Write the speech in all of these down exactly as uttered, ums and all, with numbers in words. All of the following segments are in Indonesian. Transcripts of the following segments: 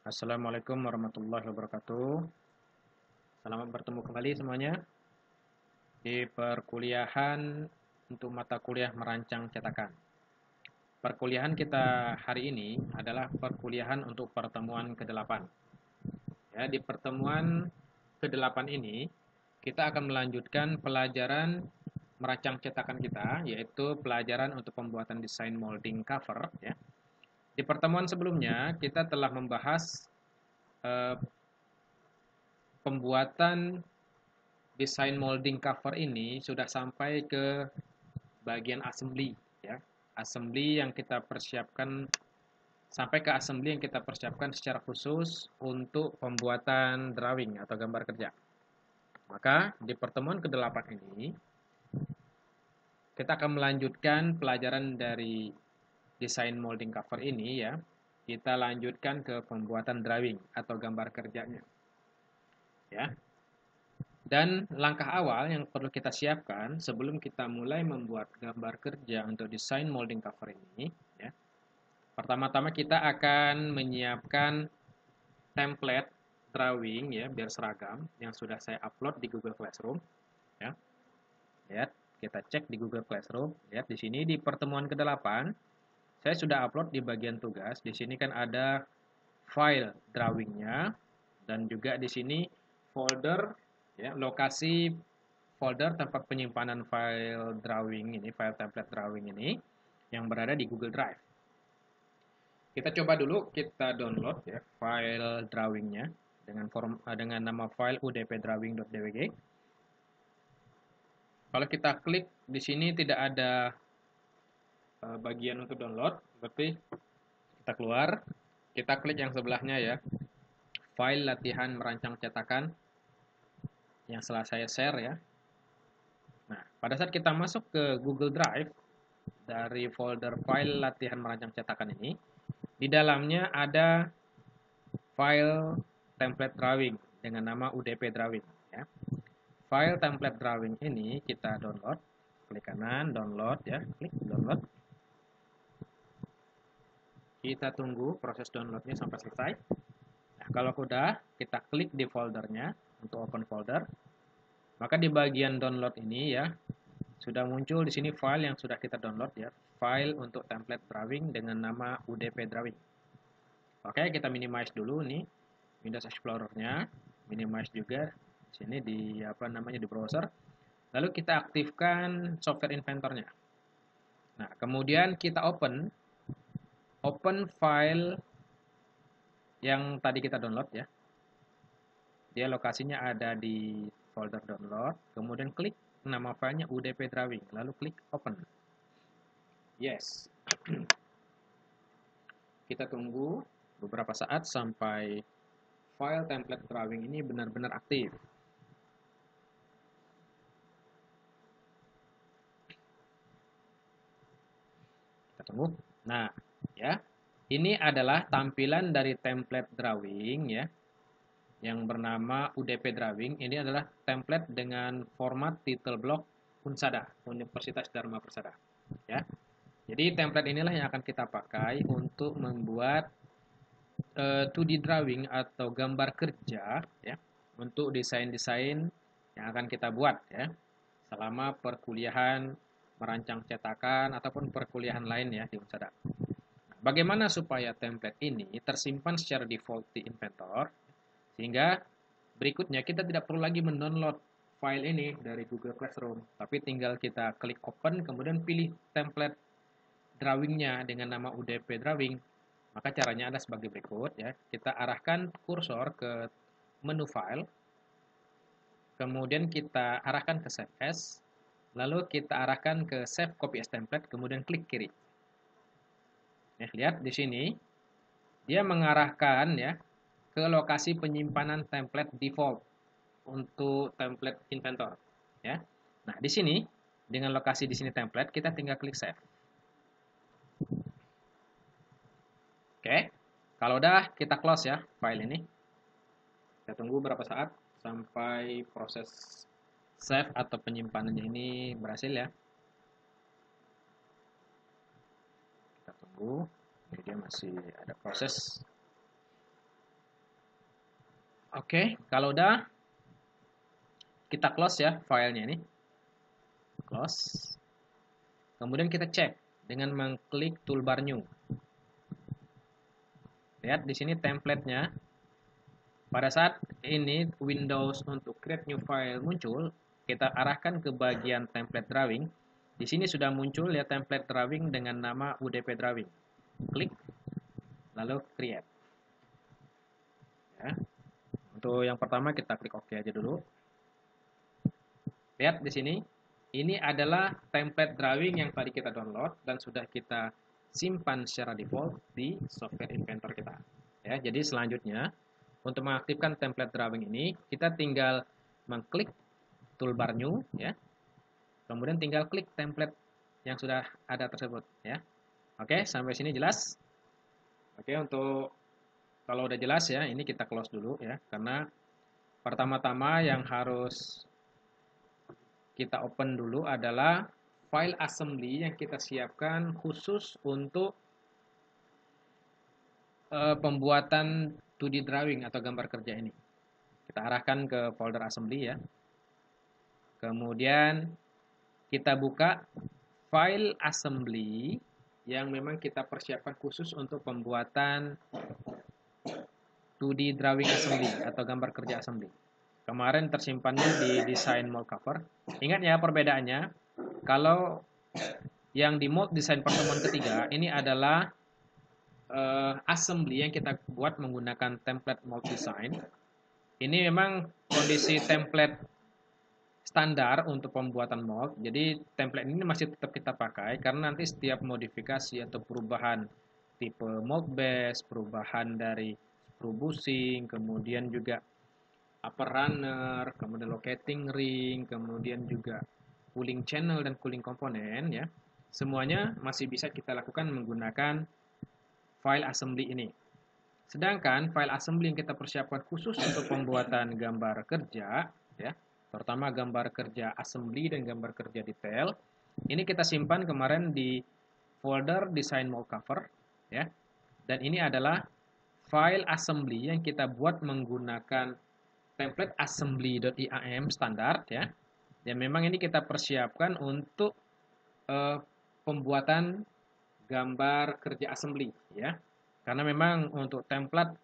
Assalamualaikum warahmatullahi wabarakatuh. Selamat bertemu kembali semuanya di perkuliahan untuk mata kuliah merancang cetakan. Perkuliahan kita hari ini adalah perkuliahan untuk pertemuan kedelapan. Ya, di pertemuan kedelapan ini kita akan melanjutkan pelajaran merancang cetakan kita, yaitu pelajaran untuk pembuatan desain molding cover. Ya. Di pertemuan sebelumnya kita telah membahas eh, pembuatan desain molding cover ini sudah sampai ke bagian assembly, ya. Assembly yang kita persiapkan sampai ke assembly yang kita persiapkan secara khusus untuk pembuatan drawing atau gambar kerja. Maka di pertemuan kedelapan ini kita akan melanjutkan pelajaran dari desain molding cover ini, ya. Kita lanjutkan ke pembuatan drawing atau gambar kerjanya. Ya. Dan langkah awal yang perlu kita siapkan sebelum kita mulai membuat gambar kerja untuk desain molding cover ini, ya. Pertama-tama kita akan menyiapkan template drawing, ya, biar seragam yang sudah saya upload di Google Classroom, ya. Lihat, kita cek di Google Classroom. Lihat di sini di pertemuan kedelapan, saya sudah upload di bagian tugas. Di sini kan ada file drawingnya dan juga di sini folder, ya, lokasi folder tempat penyimpanan file drawing ini, file template drawing ini yang berada di Google Drive. Kita coba dulu kita download, ya, file drawingnya dengan form dengan nama file udpdrawing.dwg. Kalau kita klik di sini tidak ada uh, bagian untuk download, berarti kita keluar, kita klik yang sebelahnya, ya, file latihan merancang cetakan yang setelah saya share, ya. Nah, pada saat kita masuk ke Google Drive dari folder file latihan merancang cetakan ini, di dalamnya ada file template drawing dengan nama udp drawing, ya. File template drawing ini kita download, klik kanan, download, ya, klik download. Kita tunggu proses downloadnya sampai selesai. Nah, kalau sudah, kita klik di foldernya untuk open folder. Maka di bagian download ini, ya, sudah muncul di sini file yang sudah kita download, ya, file untuk template drawing dengan nama udp drawing. Oke, kita minimize dulu nih Windows Explorer-nya, minimize juga sini di apa namanya di browser. Lalu kita aktifkan software inventornya. Nah, kemudian kita open open file yang tadi kita download, ya. Dia lokasinya ada di folder download, kemudian klik nama filenya udp drawing, lalu klik open. Yes. Kita tunggu beberapa saat sampai file template drawing ini benar-benar aktif. Kita tunggu. Nah, ya. Ini adalah tampilan dari template drawing, ya, yang bernama udp drawing. Ini adalah template dengan format title block Unsada, Universitas Dharma Persada, ya. Jadi template inilah yang akan kita pakai untuk membuat uh, dua D drawing atau gambar kerja, ya, untuk desain-desain yang akan kita buat, ya, selama perkuliahan merancang cetakan ataupun perkuliahan lain, ya, di Unsada. Nah, bagaimana supaya template ini tersimpan secara default di Inventor, sehingga berikutnya kita tidak perlu lagi mendownload file ini dari Google Classroom, tapi tinggal kita klik open, kemudian pilih template drawingnya dengan nama udp drawing. Maka caranya ada sebagai berikut, ya. Kita arahkan kursor ke menu file, kemudian kita arahkan ke save as, lalu kita arahkan ke save copy as template, kemudian klik kiri. Ya, lihat di sini dia mengarahkan, ya, ke lokasi penyimpanan template default untuk template inventor, ya. Nah, di sini dengan lokasi di sini template, kita tinggal klik save. Oke, kalau udah kita close, ya, file ini. Kita tunggu beberapa saat sampai proses save atau penyimpanannya ini berhasil, ya. Kita tunggu, ini dia masih ada proses. Oke, kalau udah kita close ya filenya ini. Close. Kemudian kita cek dengan mengklik toolbar new. Lihat di sini template-nya. Pada saat ini Windows untuk create new file muncul, kita arahkan ke bagian template drawing. Di sini sudah muncul ya template drawing dengan nama U D P drawing. Klik, lalu create. Ya. Untuk yang pertama kita klik OK aja dulu. Lihat di sini, ini adalah template drawing yang tadi kita download dan sudah kita simpan secara default di software inventor kita. Ya, jadi selanjutnya untuk mengaktifkan template drawing ini, kita tinggal mengklik toolbar new, ya. Kemudian tinggal klik template yang sudah ada tersebut, ya. Oke, sampai sini jelas? Oke, untuk kalau udah jelas ya, ini kita close dulu ya, karena pertama-tama yang harus kita open dulu adalah file assembly yang kita siapkan khusus untuk uh, pembuatan dua D drawing atau gambar kerja ini. Kita arahkan ke folder assembly ya. Kemudian kita buka file assembly yang memang kita persiapkan khusus untuk pembuatan dua D drawing assembly atau gambar kerja assembly. Kemarin tersimpannya di design mold cover. Ingat ya perbedaannya. Kalau yang di mold design pertemuan ketiga ini adalah uh, assembly yang kita buat menggunakan template mold design. Ini memang kondisi template standar untuk pembuatan mold. Jadi template ini masih tetap kita pakai karena nanti setiap modifikasi atau perubahan tipe mold base, perubahan dari screw bushing, kemudian juga upper runner, kemudian locating ring, kemudian juga cooling channel dan cooling komponen ya. Semuanya masih bisa kita lakukan menggunakan file assembly ini. Sedangkan file assembly yang kita persiapkan khusus untuk pembuatan gambar kerja ya, terutama gambar kerja assembly dan gambar kerja detail, ini kita simpan kemarin di folder design mold cover ya. Dan ini adalah file assembly yang kita buat menggunakan template assembly.iam standar ya. Dan memang ini kita persiapkan untuk uh, pembuatan gambar kerja assembly ya. Karena memang untuk template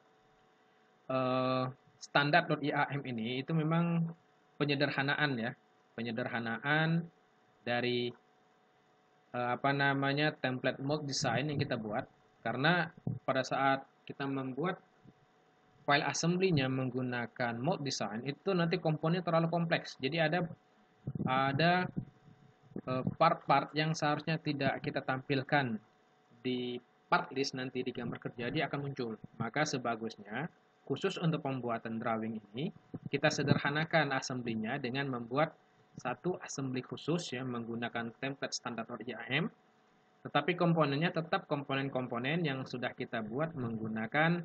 uh, standar.iam ini itu memang penyederhanaan ya, penyederhanaan dari uh, apa namanya template mold design yang kita buat. Karena pada saat kita membuat file assembly-nya menggunakan mold design itu nanti komponen terlalu kompleks. Jadi ada ada part-part uh, yang seharusnya tidak kita tampilkan di part list nanti di gambar kerja dia akan muncul. Maka sebagusnya khusus untuk pembuatan drawing ini kita sederhanakan assembly-nya dengan membuat satu assembly khusus ya menggunakan template standar.iam. Tetapi komponennya tetap komponen-komponen yang sudah kita buat menggunakan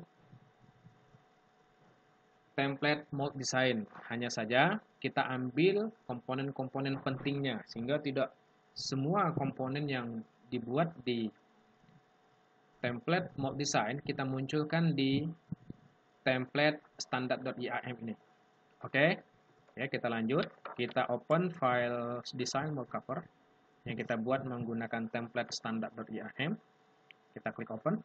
template mold design. Hanya saja kita ambil komponen-komponen pentingnya sehingga tidak semua komponen yang dibuat di template mold design kita munculkan di template standar.iam ini. Oke. Ya, kita lanjut. Kita open file design mold cover yang kita buat menggunakan template standar.iam. Kita klik open.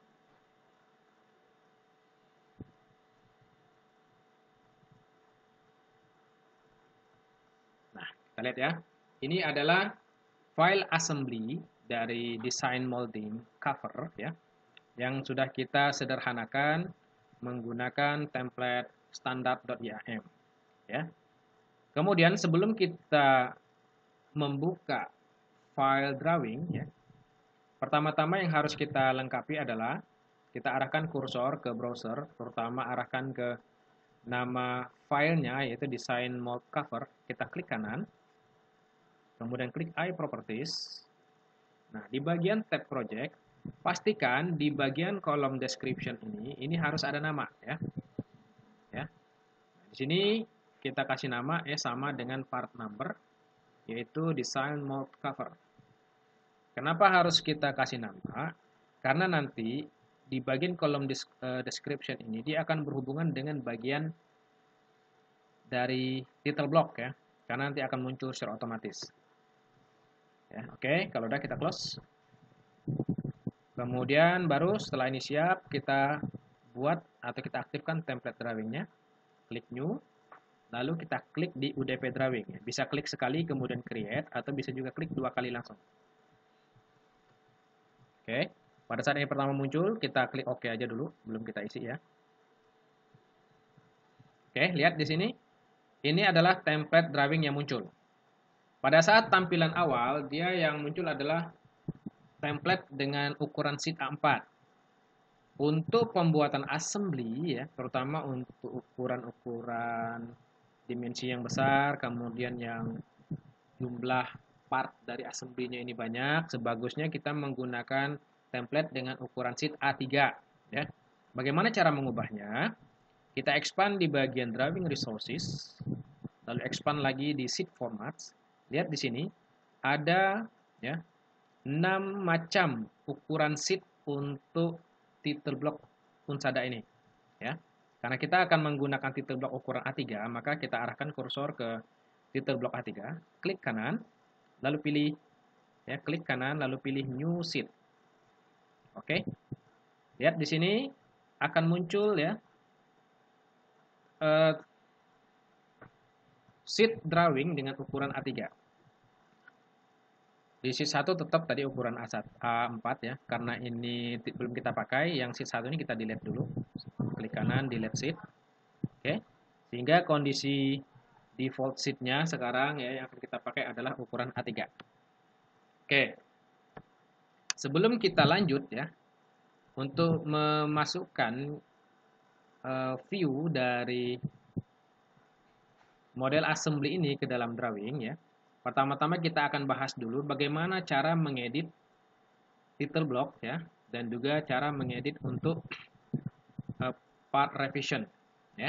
Nah, kita lihat ya. Ini adalah file assembly dari design molding cover ya, yang sudah kita sederhanakan menggunakan template standar.iam ya. Kemudian sebelum kita membuka file drawing ya, pertama-tama yang harus kita lengkapi adalah kita arahkan kursor ke browser, terutama arahkan ke nama filenya yaitu design mold cover, kita klik kanan, kemudian klik I properties. Nah, di bagian tab project pastikan di bagian kolom description ini, ini harus ada nama ya. Ya. Nah, di sini kita kasih nama ya sama dengan part number, yaitu design mold cover. Kenapa harus kita kasih nama? Karena nanti di bagian kolom description ini dia akan berhubungan dengan bagian dari title block ya, karena nanti akan muncul secara otomatis. Ya, oke, kalau udah kita close. Kemudian baru setelah ini siap, kita buat atau kita aktifkan template drawingnya. Klik new, lalu kita klik di U D P drawing. Bisa klik sekali kemudian create, atau bisa juga klik dua kali langsung. Oke, pada saat ini pertama muncul, kita klik OK aja dulu, belum kita isi ya. Oke, lihat di sini. Ini adalah template drawing yang muncul. Pada saat tampilan awal, dia yang muncul adalah template dengan ukuran sheet A empat. Untuk pembuatan assembly ya, terutama untuk ukuran-ukuran dimensi yang besar, kemudian yang jumlah part dari assembly-nya ini banyak, sebagusnya kita menggunakan template dengan ukuran sheet A tiga ya. Bagaimana cara mengubahnya? Kita expand di bagian drawing resources, lalu expand lagi di sheet formats. Lihat di sini ada ya enam macam ukuran sheet untuk title block Unsada ini ya. Karena kita akan menggunakan title block ukuran A tiga, maka kita arahkan kursor ke title block A tiga, klik kanan, lalu pilih ya, klik kanan lalu pilih new sheet. Oke. Lihat di sini akan muncul ya uh, sheet drawing dengan ukuran A tiga. Di sheet satu tetap tadi ukuran A empat ya, karena ini belum kita pakai, yang sheet satu ini kita delete dulu. Klik kanan, delete sheet. Oke. Sehingga kondisi default sheet-nya sekarang ya yang akan kita pakai adalah ukuran A tiga. Oke. Sebelum kita lanjut ya, untuk memasukkan uh, view dari model assembly ini ke dalam drawing ya. Pertama-tama kita akan bahas dulu bagaimana cara mengedit title block ya, dan juga cara mengedit untuk uh, part revision ya.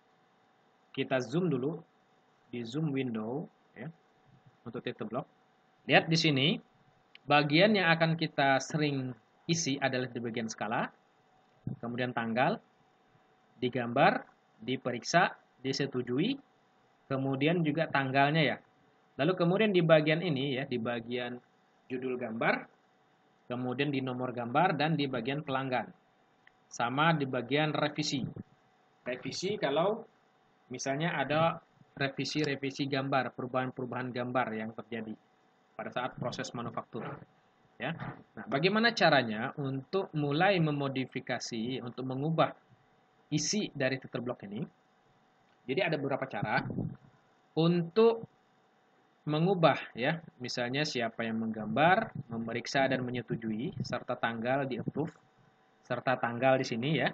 Kita zoom dulu di zoom window ya untuk title block. Lihat di sini bagian yang akan kita sering isi adalah di bagian skala, kemudian tanggal, digambar, diperiksa, disetujui, kemudian juga tanggalnya ya. Lalu kemudian di bagian ini ya, di bagian judul gambar, kemudian di nomor gambar, dan di bagian pelanggan. Sama di bagian revisi. Revisi kalau misalnya ada revisi-revisi gambar, perubahan-perubahan gambar yang terjadi pada saat proses manufaktur. Ya. Nah, bagaimana caranya untuk mulai memodifikasi, untuk mengubah isi dari title block ini? Jadi ada beberapa cara untuk mengubah ya, misalnya siapa yang menggambar, memeriksa dan menyetujui, serta tanggal di approve, serta tanggal di sini ya,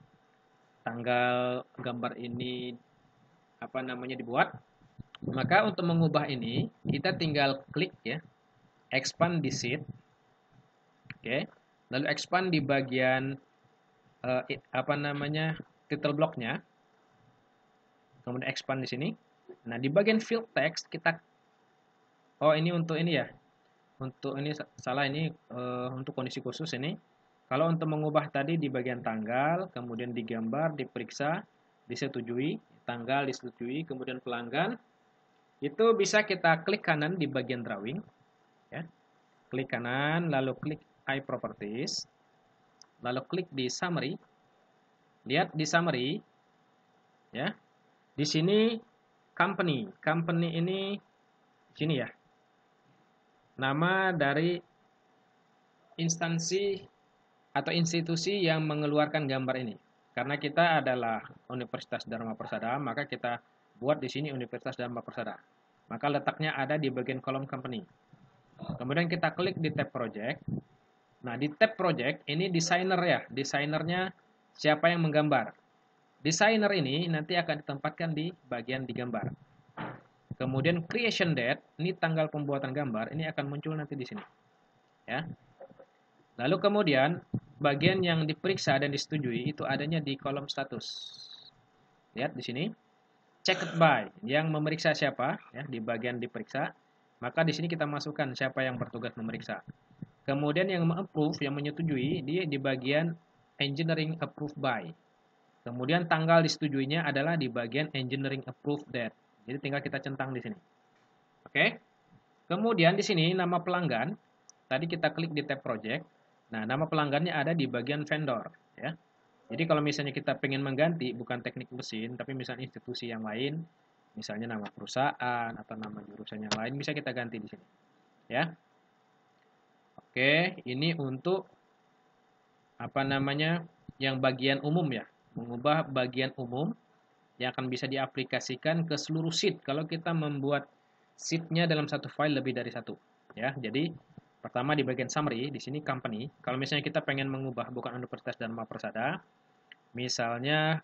tanggal gambar ini apa namanya dibuat. Maka untuk mengubah ini kita tinggal klik ya, expand di sheet, oke, lalu expand di bagian uh, apa namanya title blocknya, kemudian expand di sini. Nah di bagian field text kita Oh ini untuk ini ya, untuk ini salah ini uh, untuk kondisi khusus ini. Kalau untuk mengubah tadi di bagian tanggal, kemudian digambar, diperiksa, disetujui, tanggal disetujui, kemudian pelanggan, itu bisa kita klik kanan di bagian drawing, ya. Klik kanan, lalu klik I Properties, lalu klik di Summary. Lihat di Summary, ya. Di sini company, company ini sini ya. Nama dari instansi atau institusi yang mengeluarkan gambar ini. Karena kita adalah Universitas Dharma Persada, maka kita buat di sini Universitas Dharma Persada. Maka letaknya ada di bagian kolom company. Kemudian kita klik di tab project. Nah, di tab project ini desainer ya. Desainernya siapa yang menggambar. Desainer ini nanti akan ditempatkan di bagian digambar. Kemudian creation date, ini tanggal pembuatan gambar, ini akan muncul nanti di sini. Ya. Lalu kemudian bagian yang diperiksa dan disetujui itu adanya di kolom status. Lihat di sini. Checked by, yang memeriksa siapa ya, di bagian diperiksa. Maka di sini kita masukkan siapa yang bertugas memeriksa. Kemudian yang approve, yang menyetujui, dia di bagian engineering approved by. Kemudian tanggal disetujuinya adalah di bagian engineering approved date. Jadi tinggal kita centang di sini. Oke. Kemudian di sini nama pelanggan, tadi kita klik di tab project. Nah, nama pelanggannya ada di bagian vendor, ya. Jadi kalau misalnya kita pengen mengganti bukan teknik mesin, tapi misalnya institusi yang lain, misalnya nama perusahaan atau nama jurusan yang lain, bisa kita ganti di sini, ya. Oke, ini untuk apa namanya yang bagian umum ya, mengubah bagian umum yang akan bisa diaplikasikan ke seluruh sheet kalau kita membuat sheet-nya dalam satu file lebih dari satu, ya. Jadi pertama di bagian summary di sini company. Kalau misalnya kita pengen mengubah bukan Universitas Dharma Persada, misalnya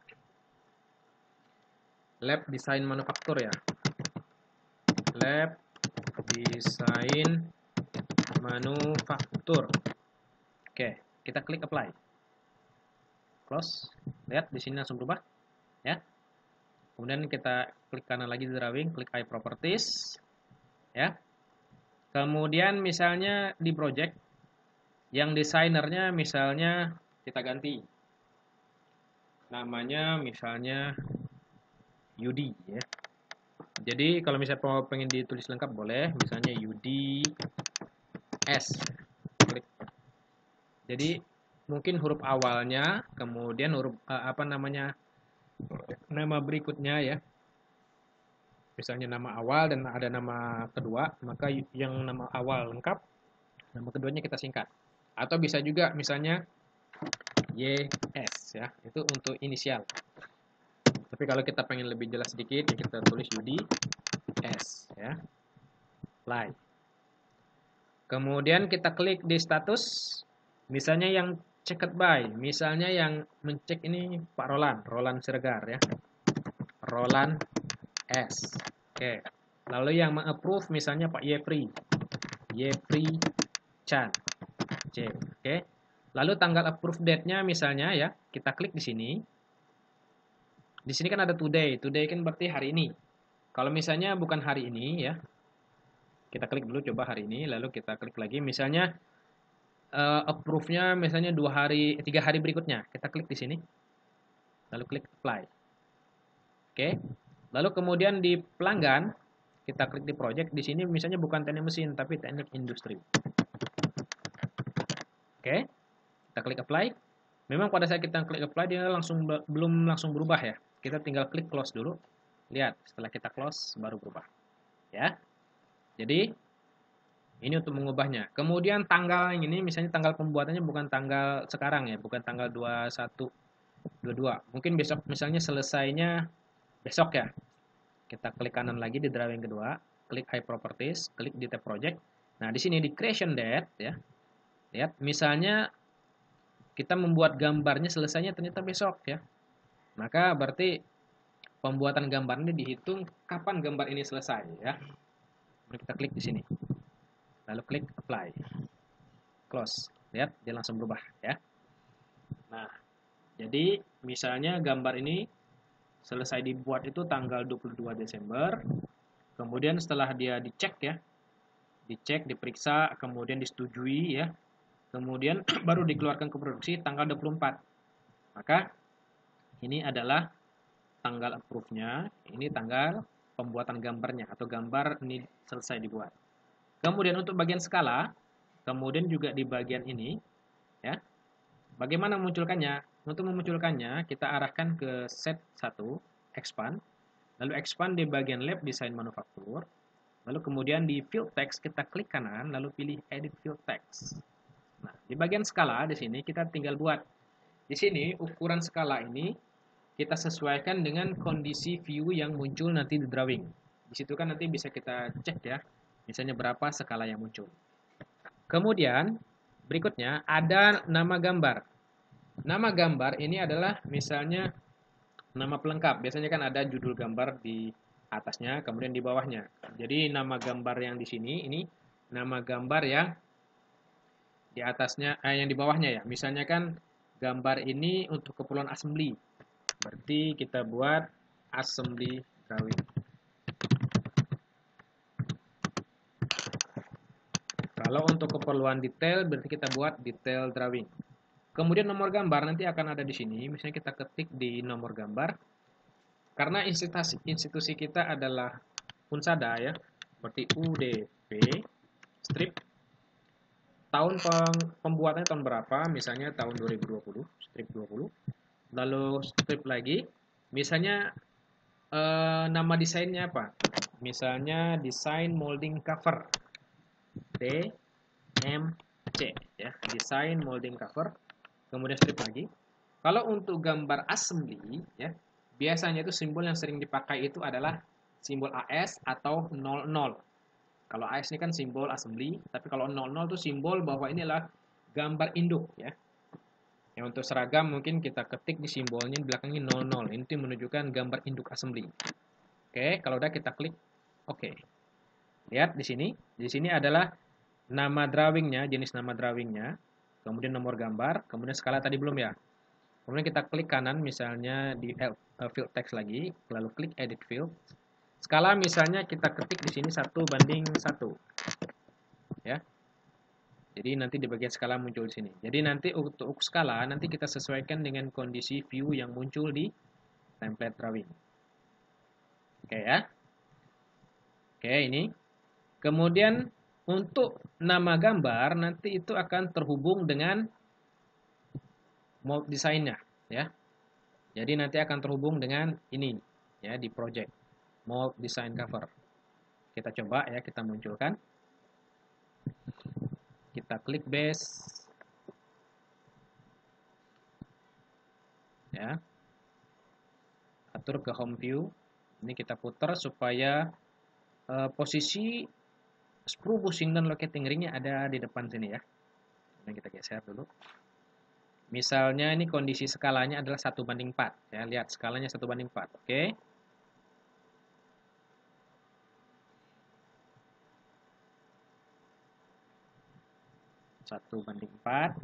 lab design manufaktur ya, lab design manufaktur. Oke, kita klik apply, close. Lihat di sini langsung berubah, ya. Kemudian kita klik kanan lagi di drawing, klik I properties, ya. Kemudian misalnya di project yang desainernya misalnya kita ganti namanya misalnya Yudi, ya. Jadi kalau misalnya pengen ditulis lengkap boleh, misalnya Yudi S. Klik. Jadi mungkin huruf awalnya, kemudian huruf uh, apa namanya nama berikutnya ya. Misalnya nama awal dan ada nama kedua, maka yang nama awal lengkap, nama keduanya kita singkat. Atau bisa juga misalnya Y S ya, itu untuk inisial. Tapi kalau kita pengen lebih jelas sedikit, ya kita tulis Yudi S ya. Apply. Kemudian kita klik di status, misalnya yang checked by, misalnya yang mencek ini Pak Roland, Roland Siregar ya. Roland S. Oke. Lalu yang mengapprove misalnya Pak Yepri. Yepri Chan. C. Oke. Lalu tanggal approve date-nya misalnya ya, kita klik di sini. Di sini kan ada today. Today kan berarti hari ini. Kalau misalnya bukan hari ini ya, kita klik dulu coba hari ini, lalu kita klik lagi misalnya uh, approve-nya misalnya dua hari, tiga hari berikutnya. Kita klik di sini. Lalu klik apply. Oke. Lalu kemudian di pelanggan kita klik di project. Di sini misalnya bukan teknik mesin tapi teknik industri. Oke. Kita klik apply. Memang pada saat kita klik apply dia langsung belum langsung berubah ya. Kita tinggal klik close dulu. Lihat, setelah kita close baru berubah. Ya. Jadi ini untuk mengubahnya. Kemudian tanggal yang ini misalnya tanggal pembuatannya bukan tanggal sekarang ya, bukan tanggal dua puluh satu dua puluh dua. Mungkin besok misalnya selesainya besok ya. Kita klik kanan lagi di drawing kedua, klik I properties, klik di tab project. Nah, di sini di creation date ya. Lihat, misalnya kita membuat gambarnya selesainya ternyata besok ya. Maka berarti pembuatan gambar ini dihitung kapan gambar ini selesai ya. Kita klik di sini. Lalu klik apply. Close. Lihat, dia langsung berubah ya. Nah, jadi misalnya gambar ini selesai dibuat itu tanggal dua puluh dua Desember. Kemudian setelah dia dicek ya. Dicek, diperiksa, kemudian disetujui ya. Kemudian baru dikeluarkan ke produksi tanggal dua puluh empat. Maka ini adalah tanggal approve-nya, ini tanggal pembuatan gambarnya atau gambar ini selesai dibuat. Kemudian untuk bagian skala, kemudian juga di bagian ini ya. Bagaimana memunculkannya? Untuk memunculkannya kita arahkan ke set satu, expand, lalu expand di bagian lab design manufaktur. Lalu kemudian di field text kita klik kanan lalu pilih edit field text. Nah, di bagian skala di sini kita tinggal buat. Di sini ukuran skala ini kita sesuaikan dengan kondisi view yang muncul nanti di drawing. Di situ kan nanti bisa kita cek ya, misalnya berapa skala yang muncul. Kemudian berikutnya ada nama gambar. Nama gambar ini adalah misalnya nama pelengkap. Biasanya kan ada judul gambar di atasnya, kemudian di bawahnya. Jadi nama gambar yang di sini ini nama gambar yang di atasnya, eh, yang di bawahnya ya. Misalnya kan gambar ini untuk keperluan assembly. Berarti kita buat assembly drawing. Kalau untuk keperluan detail berarti kita buat detail drawing. Kemudian nomor gambar nanti akan ada di sini. Misalnya kita ketik di nomor gambar. Karena institusi, institusi kita adalah Unsada ya. Seperti U D P strip. Tahun pembuatannya tahun berapa? Misalnya tahun dua ribu dua puluh, strip dua puluh. Lalu strip lagi. Misalnya eh, nama desainnya apa? Misalnya desain molding cover. D M C ya, desain molding cover. Kemudian strip lagi. Kalau untuk gambar assembly ya, biasanya itu simbol yang sering dipakai itu adalah simbol A S atau nol nol. Kalau A S ini kan simbol assembly, tapi kalau nol nol itu simbol bahwa inilah gambar induk ya. Yang untuk seragam mungkin kita ketik di simbolnya di belakangnya nol nol. Ini menunjukkan gambar induk assembly. Oke, kalau udah kita klik oke. Lihat di sini, di sini adalah nama drawingnya, jenis nama drawingnya, kemudian nomor gambar, kemudian skala tadi belum ya. Kemudian kita klik kanan misalnya di field text lagi, lalu klik edit field. Skala misalnya kita ketik di sini satu banding satu. Ya. Jadi nanti di bagian skala muncul di sini. Jadi nanti untuk skala nanti kita sesuaikan dengan kondisi view yang muncul di template drawing. Oke ya. Oke, ini. Kemudian untuk nama gambar nanti itu akan terhubung dengan mold desainnya ya. Jadi nanti akan terhubung dengan ini ya di project mold design cover. Kita coba ya, kita munculkan. Kita klik base. Ya. Atur ke home view. Ini kita putar supaya uh, posisi sprue bushing dan locating ringnya ada di depan sini ya. Ini kita geser dulu. Misalnya ini kondisi skalanya adalah satu banding empat. Ya, lihat skalanya satu banding empat. Oke. satu banding empat.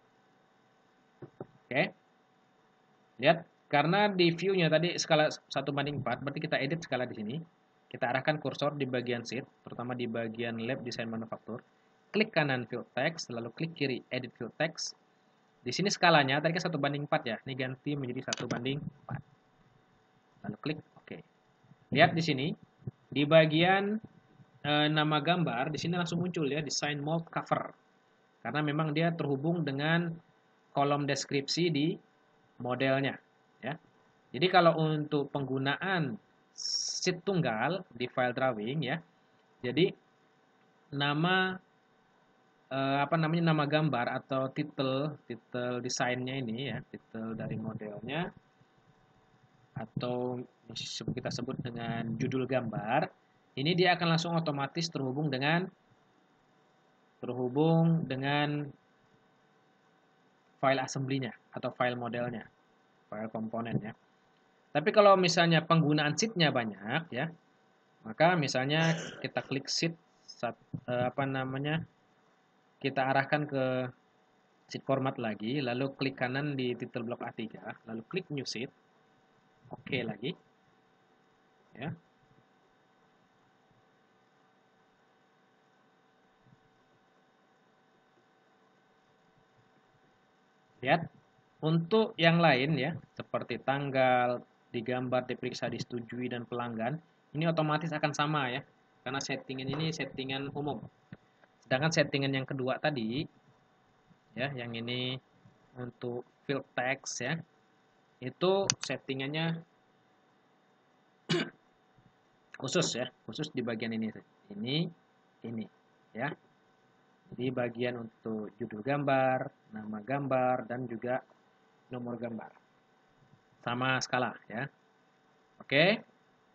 Oke. Lihat, karena di view-nya tadi skala satu banding empat, berarti kita edit skala di sini. Kita arahkan kursor di bagian sheet, terutama di bagian lab design manufaktur. Klik kanan field text, lalu klik kiri edit field text. Di sini skalanya tadi kan satu banding empat ya. Ini ganti menjadi satu banding empat. Lalu klik oke. Lihat di sini di bagian e, nama gambar di sini langsung muncul ya design mold cover. Karena memang dia terhubung dengan kolom deskripsi di modelnya ya. Jadi kalau untuk penggunaan sheet tunggal di file drawing ya. Jadi nama apa namanya nama gambar atau title title desainnya ini ya, title dari modelnya atau kita sebut dengan judul gambar, ini dia akan langsung otomatis terhubung dengan terhubung dengan file assembly-nya atau file modelnya, file komponennya. Tapi kalau misalnya penggunaan sheet-nya banyak ya, maka misalnya kita klik sheet apa namanya kita arahkan ke sheet format lagi, lalu klik kanan di title block A tiga, lalu klik new sheet, oke okay lagi, ya. Lihat, untuk yang lain ya, seperti tanggal, digambar, diperiksa, disetujui, dan pelanggan, ini otomatis akan sama ya, karena settingan ini settingan umum. Sedangkan settingan yang kedua tadi, ya, yang ini untuk field text ya, itu settingannya khusus ya, khusus di bagian ini, ini, ini, ya. Jadi bagian untuk judul gambar, nama gambar, dan juga nomor gambar, sama skala ya. Oke.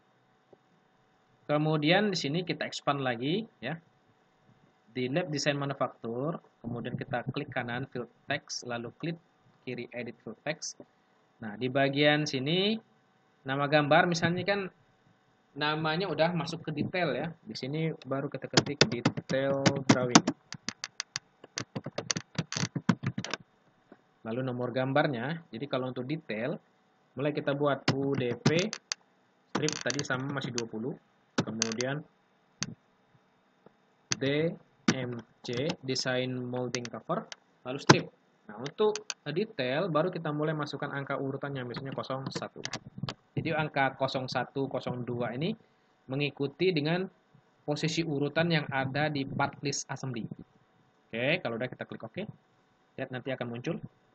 Kemudian di sini kita expand lagi ya. Di lab design manufaktur, kemudian kita klik kanan field text, lalu klik kiri edit field text. Nah, di bagian sini nama gambar misalnya kan namanya udah masuk ke detail ya. Di sini baru kita ketik detail drawing. Lalu nomor gambarnya. Jadi kalau untuk detail, mulai kita buat U D P strip tadi sama masih dua puluh. Kemudian D M C design molding cover, lalu strip. Nah, untuk detail baru kita mulai masukkan angka urutannya, misalnya nol satu. Jadi angka nol satu, nol dua ini mengikuti dengan posisi urutan yang ada di part list assembly. Oke, kalau udah kita klik OK. Lihat nanti akan muncul.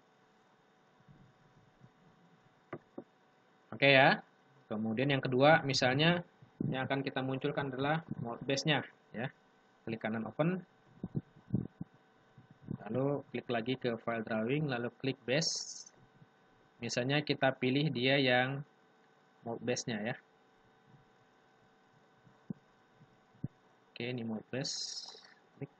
Oke ya. Kemudian yang kedua, misalnya yang akan kita munculkan adalah mode base-nya ya. Klik kanan open. Lalu klik lagi ke file drawing, lalu klik base. Misalnya kita pilih dia yang mode base-nya ya. Oke, ini mode base. Klik.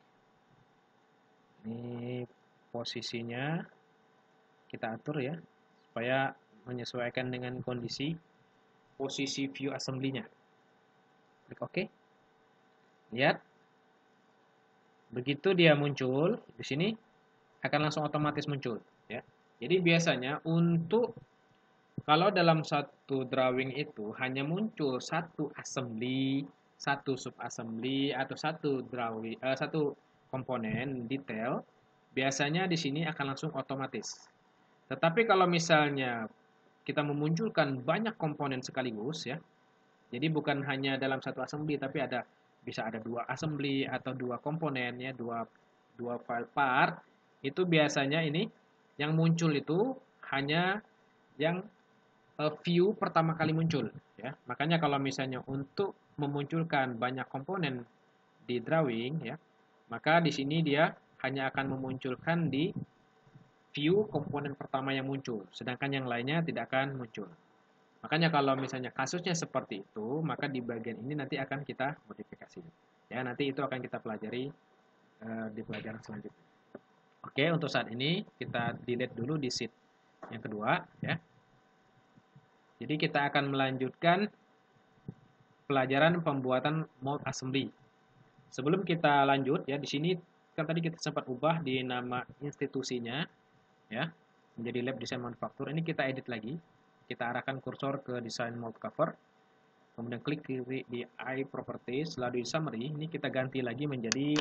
Ini posisinya kita atur ya, supaya menyesuaikan dengan kondisi posisi view assembly-nya. Klik OK. Lihat. Begitu dia muncul di sini akan langsung otomatis muncul ya. Jadi biasanya untuk kalau dalam satu drawing itu hanya muncul satu assembly, satu sub assembly atau satu drawing eh, satu komponen detail, biasanya di sini akan langsung otomatis. Tetapi kalau misalnya kita memunculkan banyak komponen sekaligus ya. Jadi bukan hanya dalam satu assembly tapi ada bisa ada dua assembly atau dua komponen ya, dua dua file part, itu biasanya ini yang muncul itu hanya yang uh, view pertama kali muncul ya. Makanya kalau misalnya untuk memunculkan banyak komponen di drawing ya, maka di sini dia hanya akan memunculkan di view komponen pertama yang muncul, sedangkan yang lainnya tidak akan muncul. Makanya kalau misalnya kasusnya seperti itu, maka di bagian ini nanti akan kita modifikasi. Ya, nanti itu akan kita pelajari uh, di pelajaran selanjutnya. Oke, untuk saat ini kita delete dulu di sheet yang kedua, ya. Jadi kita akan melanjutkan pelajaran pembuatan mold assembly. Sebelum kita lanjut, ya di sini kan tadi kita sempat ubah di nama institusinya, ya, menjadi Lab Design Manufacture. Ini kita edit lagi. Kita arahkan kursor ke design mold cover, kemudian klik kiri di I properties, lalu di summary ini kita ganti lagi menjadi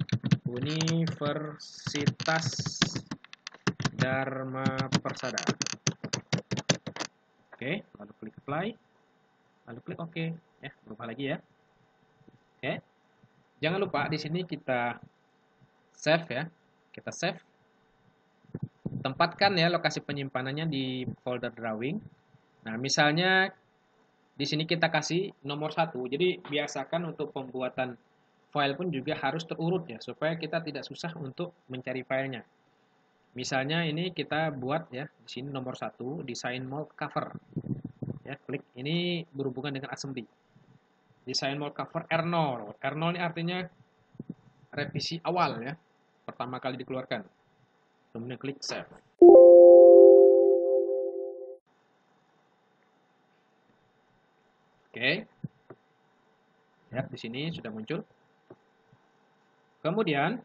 Universitas Dharma Persada. Oke, lalu klik apply, lalu klik OK ya, berubah lagi ya. Oke, jangan lupa di sini kita save ya, kita save, tempatkan ya lokasi penyimpanannya di folder drawing. Nah, misalnya di sini kita kasih nomor satu. Jadi biasakan untuk pembuatan file pun juga harus terurut ya, supaya kita tidak susah untuk mencari filenya. Misalnya ini kita buat ya, di sini nomor satu, design mold cover. Ya, klik ini berhubungan dengan assembly. Design mold cover R nol. R nol ini artinya revisi awal ya, pertama kali dikeluarkan. Kemudian klik save. Oke, lihat di sini sudah muncul. Kemudian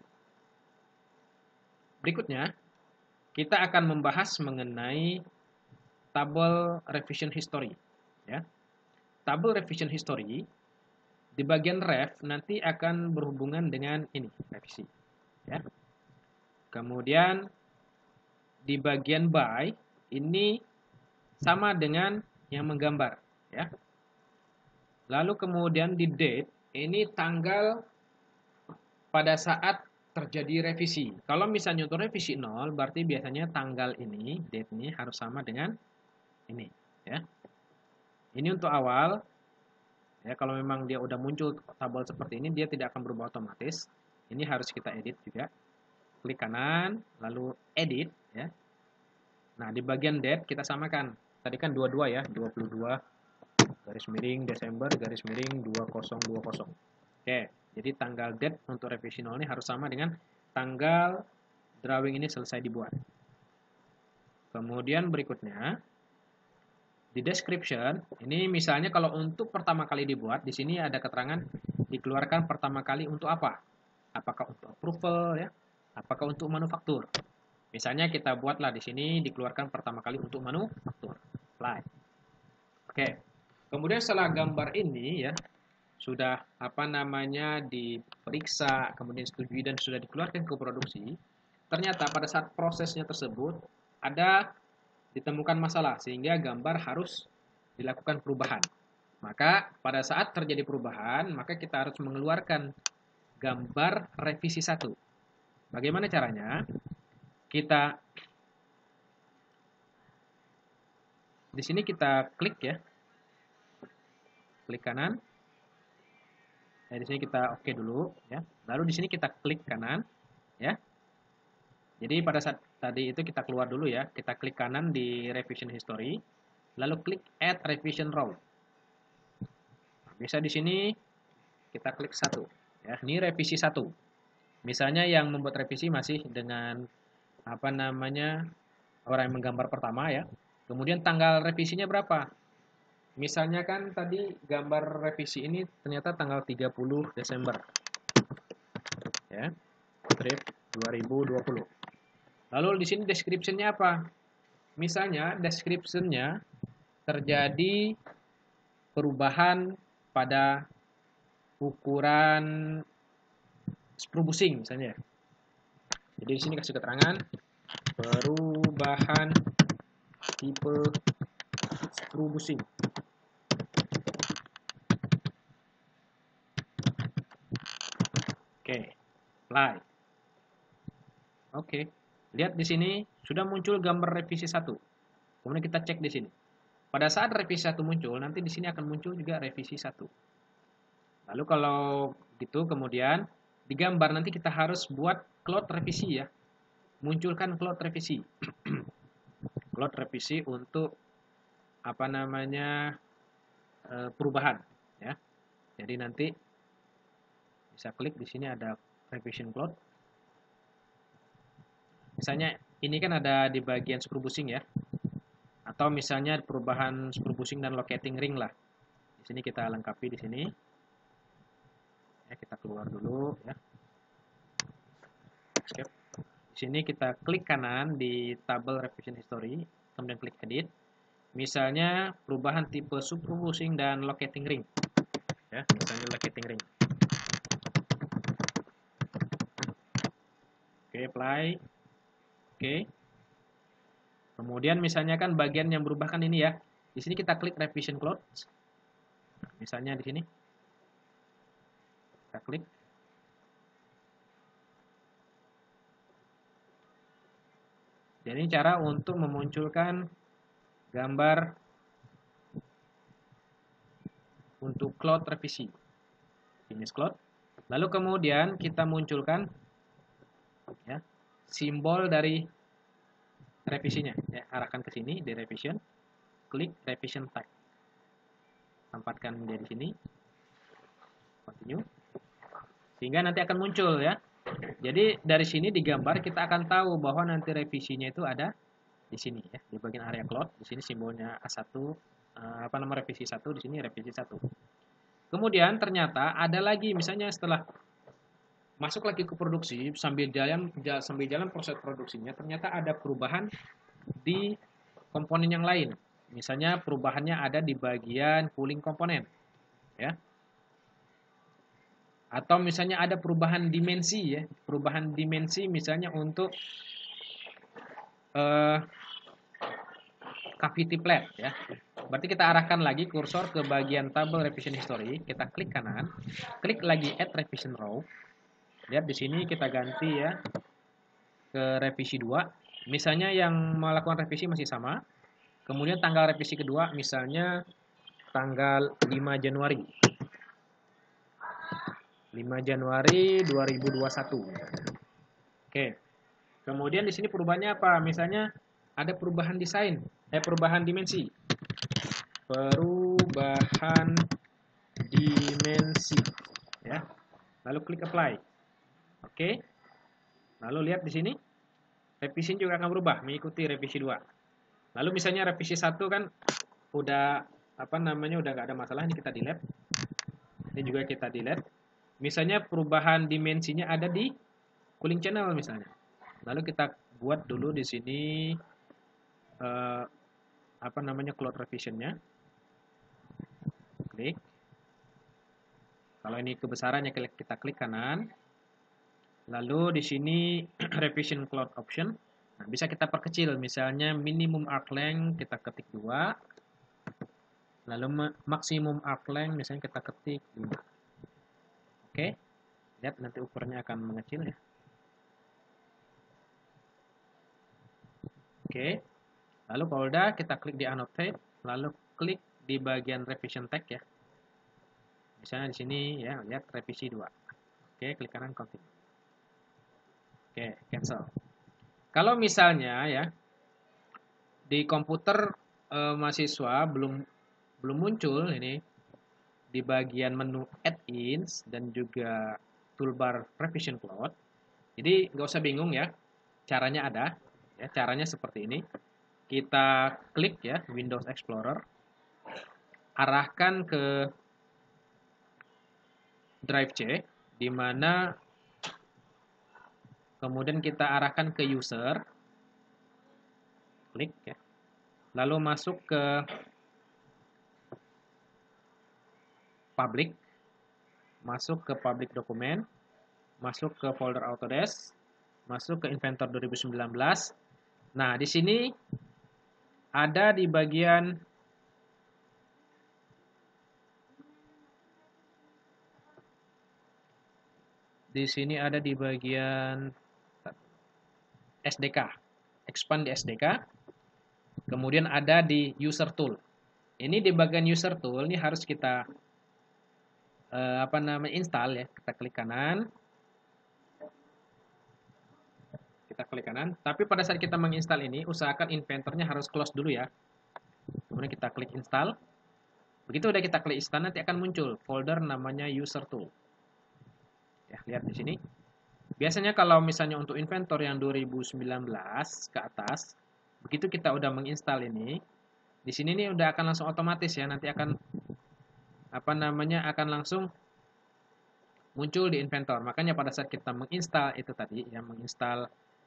berikutnya kita akan membahas mengenai tabel revision history. Ya, tabel revision history di bagian ref nanti akan berhubungan dengan ini revisi. Ya, kemudian di bagian by ini sama dengan yang menggambar. Ya. Lalu kemudian di date, ini tanggal pada saat terjadi revisi. Kalau misalnya untuk revisi nol, berarti biasanya tanggal ini, date ini harus sama dengan ini. Ya. Ini untuk awal, ya kalau memang dia udah muncul tabel seperti ini, dia tidak akan berubah otomatis. Ini harus kita edit juga. Klik kanan, lalu edit. Ya. Nah, di bagian date kita samakan. Tadi kan dua puluh dua ya, dua puluh dua. Garis miring Desember garis miring dua nol dua nol. Oke, jadi tanggal date untuk revisi nol ini harus sama dengan tanggal drawing ini selesai dibuat. Kemudian berikutnya di description ini misalnya kalau untuk pertama kali dibuat, di sini ada keterangan dikeluarkan pertama kali untuk apa? Apakah untuk approval ya? Apakah untuk manufaktur? Misalnya kita buatlah di sini dikeluarkan pertama kali untuk manufaktur. Apply. Oke. Kemudian setelah gambar ini ya sudah apa namanya diperiksa, kemudian setujui dan sudah dikeluarkan ke produksi, ternyata pada saat prosesnya tersebut ada ditemukan masalah sehingga gambar harus dilakukan perubahan. Maka pada saat terjadi perubahan, maka kita harus mengeluarkan gambar revisi satu. Bagaimana caranya? Kita di sini kita klik ya, klik kanan. Nah, di sini kita oke dulu ya. Lalu di sini kita klik kanan ya. Jadi pada saat tadi itu kita keluar dulu ya, kita klik kanan di revision history, lalu klik add revision row. Bisa di sini kita klik satu ya. Ini revisi satu. Misalnya yang membuat revisi masih dengan apa namanya orang yang menggambar pertama ya. Kemudian tanggal revisinya berapa? Misalnya kan tadi gambar revisi ini ternyata tanggal tiga puluh Desember. Ya. Strip dua ribu dua puluh. Lalu di sini description-nya apa? Misalnya description-nya terjadi perubahan pada ukuran sprue bushing misalnya. Jadi di sini kasih keterangan perubahan tipe sprue bushing. Oke, apply. Oke, lihat di sini sudah muncul gambar revisi satu. Kemudian kita cek di sini. Pada saat revisi satu muncul, nanti di sini akan muncul juga revisi satu. Lalu kalau gitu kemudian di gambar nanti kita harus buat cloud revisi ya. Munculkan cloud revisi. Cloud revisi untuk apa namanya perubahan ya. Jadi nanti bisa klik di sini ada revision cloud. Misalnya ini kan ada di bagian sprue bushing ya. Atau misalnya perubahan sprue bushing dan locating ring lah. Di sini kita lengkapi di sini. Ya, kita keluar dulu ya. Escape. Di sini kita klik kanan di tabel revision history, kemudian klik edit. Misalnya perubahan tipe sprue bushing dan locating ring. Ya, misalnya locating ring. Oke, apply. Oke. Kemudian misalnya kan bagian yang berubah kan ini ya. Di sini kita klik revision cloud. Nah, misalnya di sini. Kita klik. Jadi ini cara untuk memunculkan gambar untuk cloud revisi. Finish cloud. Lalu kemudian kita munculkan ya, simbol dari revisinya ya, arahkan ke sini di revision, klik revision tag, tempatkan dia di sini, continue, sehingga nanti akan muncul ya. Jadi dari sini di gambar kita akan tahu bahwa nanti revisinya itu ada di sini ya, di bagian area cloud. Di sini simbolnya A satu, apa nama revisi satu, di sini revisi satu. Kemudian ternyata ada lagi misalnya setelah masuk lagi ke produksi sambil jalan sambil jalan proses produksinya ternyata ada perubahan di komponen yang lain. Misalnya perubahannya ada di bagian cooling komponen ya. Atau misalnya ada perubahan dimensi ya, perubahan dimensi misalnya untuk uh, cavity plate ya. Berarti kita arahkan lagi kursor ke bagian tabel revision history, kita klik kanan, klik lagi add revision row. Lihat di sini kita ganti ya ke revisi dua. Misalnya yang melakukan revisi masih sama. Kemudian tanggal revisi kedua misalnya tanggal lima Januari. lima Januari dua ribu dua puluh satu. Oke. Kemudian di sini perubahannya apa? Misalnya ada perubahan desain, eh perubahan dimensi. Perubahan dimensi ya. Lalu klik apply. Oke. Lalu lihat di sini revisi juga akan berubah mengikuti revisi dua. Lalu misalnya revisi satu kan udah apa namanya udah nggak ada masalah, ini kita delete. Ini juga kita delete. Misalnya perubahan dimensinya ada di cooling channel misalnya. Lalu kita buat dulu di sini eh, apa namanya cloud revisionnya. Klik. Kalau ini kebesarannya kita klik kanan. Lalu di sini revision cloud option. Nah, bisa kita perkecil, misalnya minimum arc length kita ketik dua. Lalu maksimum arc length misalnya kita ketik lima. Oke. Lihat nanti ukurannya akan mengecil ya. Oke. Lalu kalau udah kita klik di annotate, lalu klik di bagian revision tag ya. Misalnya di sini ya, lihat revisi dua. Oke, klik kanan continue. Oke, cancel. Kalau misalnya ya di komputer eh, mahasiswa belum belum muncul ini di bagian menu add-ins dan juga toolbar revision cloud. Jadi nggak usah bingung ya, caranya ada. Ya, caranya seperti ini. Kita klik ya Windows Explorer, arahkan ke drive C, di mana kemudian kita arahkan ke user, klik ya, lalu masuk ke public, masuk ke public document, masuk ke folder Autodesk, masuk ke Inventor dua ribu sembilan belas. Nah, di sini ada di bagian di sini ada di bagian S D K, expand di S D K. Kemudian ada di user tool. Ini di bagian user tool ini harus kita eh, apa namanya install ya. Kita klik kanan. Kita klik kanan. Tapi pada saat kita menginstal ini, usahakan inventornya harus close dulu ya. Kemudian kita klik install. Begitu udah kita klik install, nanti akan muncul folder namanya user tool. Ya, lihat di sini. Biasanya kalau misalnya untuk Inventor yang dua ribu sembilan belas ke atas, begitu kita udah menginstal ini, di sini nih udah akan langsung otomatis ya, nanti akan apa namanya akan langsung muncul di Inventor. Makanya pada saat kita menginstal itu tadi, ya menginstal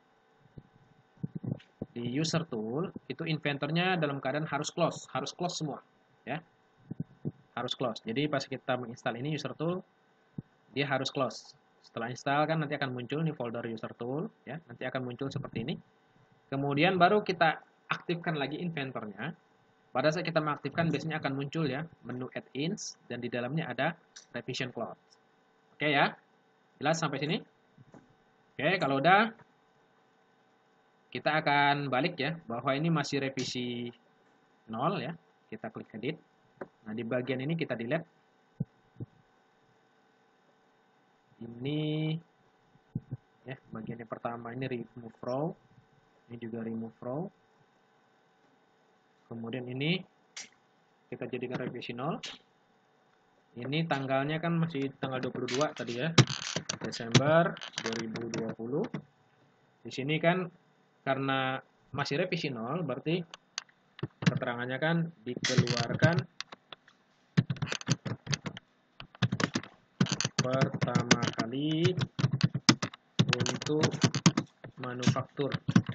di user tool, itu inventornya dalam keadaan harus close, harus close semua, ya, harus close. Jadi pas kita menginstal ini user tool, dia harus close. Setelah install kan nanti akan muncul nih folder user tool, ya, nanti akan muncul seperti ini. Kemudian baru kita aktifkan lagi inventornya. Pada saat kita mengaktifkan biasanya akan muncul ya menu add-ins dan di dalamnya ada revision cloud. Oke ya, jelas sampai sini? Oke, kalau udah kita akan balik ya bahwa ini masih revisi nol ya. Kita klik edit. Nah, di bagian ini kita delete. Ini ya, bagian yang pertama ini remove row. Ini juga remove row. Kemudian ini kita jadikan revisi nol. Ini tanggalnya kan masih tanggal dua puluh dua tadi ya. Desember dua ribu dua puluh. Di sini kan karena masih revisi nol, berarti keterangannya kan dikeluarkan pertama kali untuk manufaktur.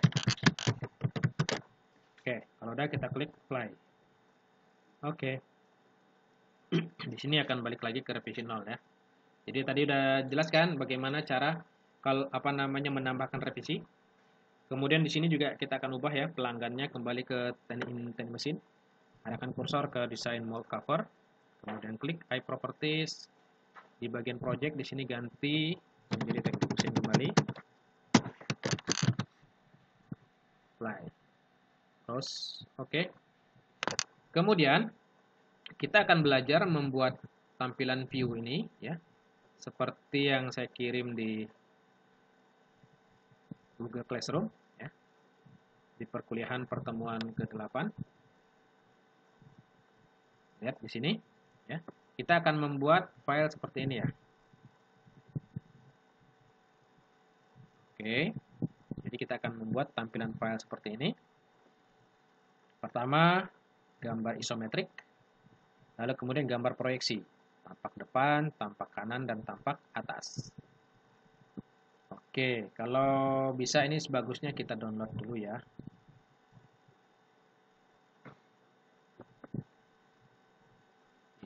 Oke, kalau udah kita klik apply. Oke. Di sini akan balik lagi ke revisi nol ya. Jadi tadi udah jelaskan bagaimana cara kalau apa namanya menambahkan revisi. Kemudian di sini juga kita akan ubah ya pelanggannya kembali ke teknik mesin. Arahkan kursor ke design mold cover. Kemudian klik I properties. Di bagian project di sini ganti menjadi teknik mesin kembali. Apply. Terus oke. Okay. Kemudian kita akan belajar membuat tampilan view ini ya. Seperti yang saya kirim di Google Classroom ya. Di perkuliahan pertemuan ke delapan. Lihat di sini ya. Kita akan membuat file seperti ini ya. Oke. Jadi kita akan membuat tampilan file seperti ini. Pertama, gambar isometrik. Lalu kemudian gambar proyeksi. Tampak depan, tampak kanan, dan tampak atas. Oke, kalau bisa ini sebagusnya kita download dulu ya.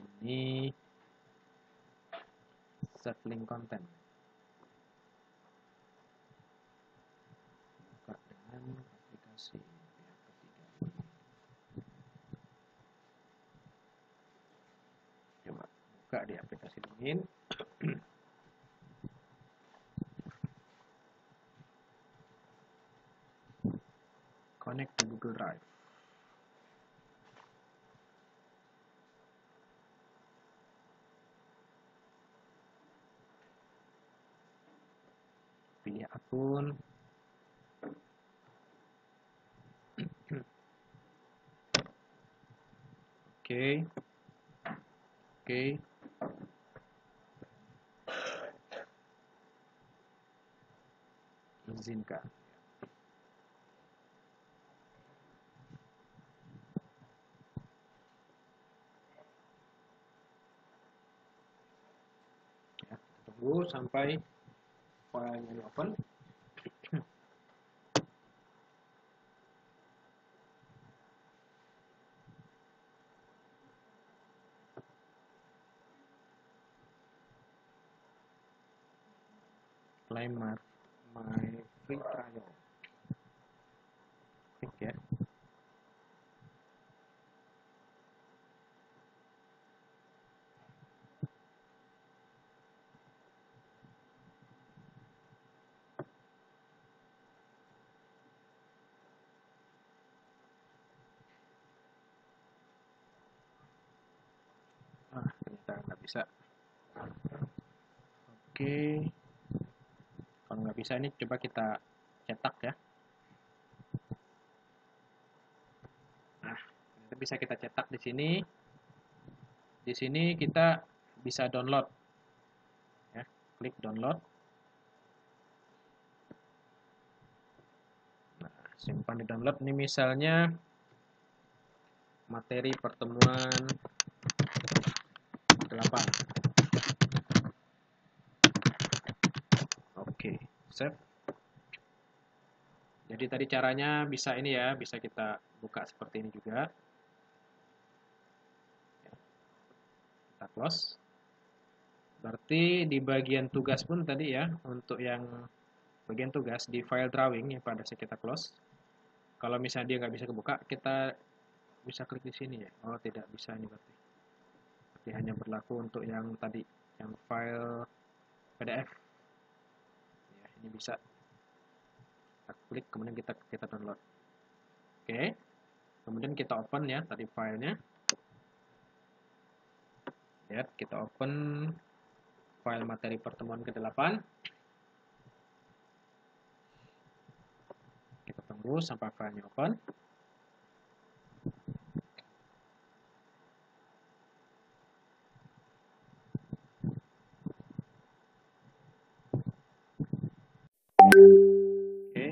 Ini save link content. buka di aplikasi dingin. Connect to Google Drive. Pilih akun. Oke. Oke. Izinkan. Ya, tunggu sampai filenya open. Claim my, my free trial. Klik ya. Ah, ternyata nggak bisa. Oke. Kalau nggak bisa ini coba kita cetak ya. Nah, ternyata bisa kita cetak di sini. Di sini kita bisa download. Ya, klik download. Nah, simpan di download. Ini misalnya materi pertemuan delapan. Oke, save. Jadi tadi caranya bisa ini ya, bisa kita buka seperti ini juga. Kita close. Berarti di bagian tugas pun tadi ya, untuk yang bagian tugas di file drawing yang pada saat kita close. Kalau misalnya dia nggak bisa kebuka, kita bisa klik di sini ya. Oh, tidak bisa ini berarti. Berarti hanya berlaku untuk yang tadi, yang file P D F. Ya, ini bisa. Kita klik, kemudian kita kita download. Oke. Kemudian kita open ya tadi filenya. Lihat, kita open file materi pertemuan ke delapan. Kita tunggu sampai filenya open. Oke.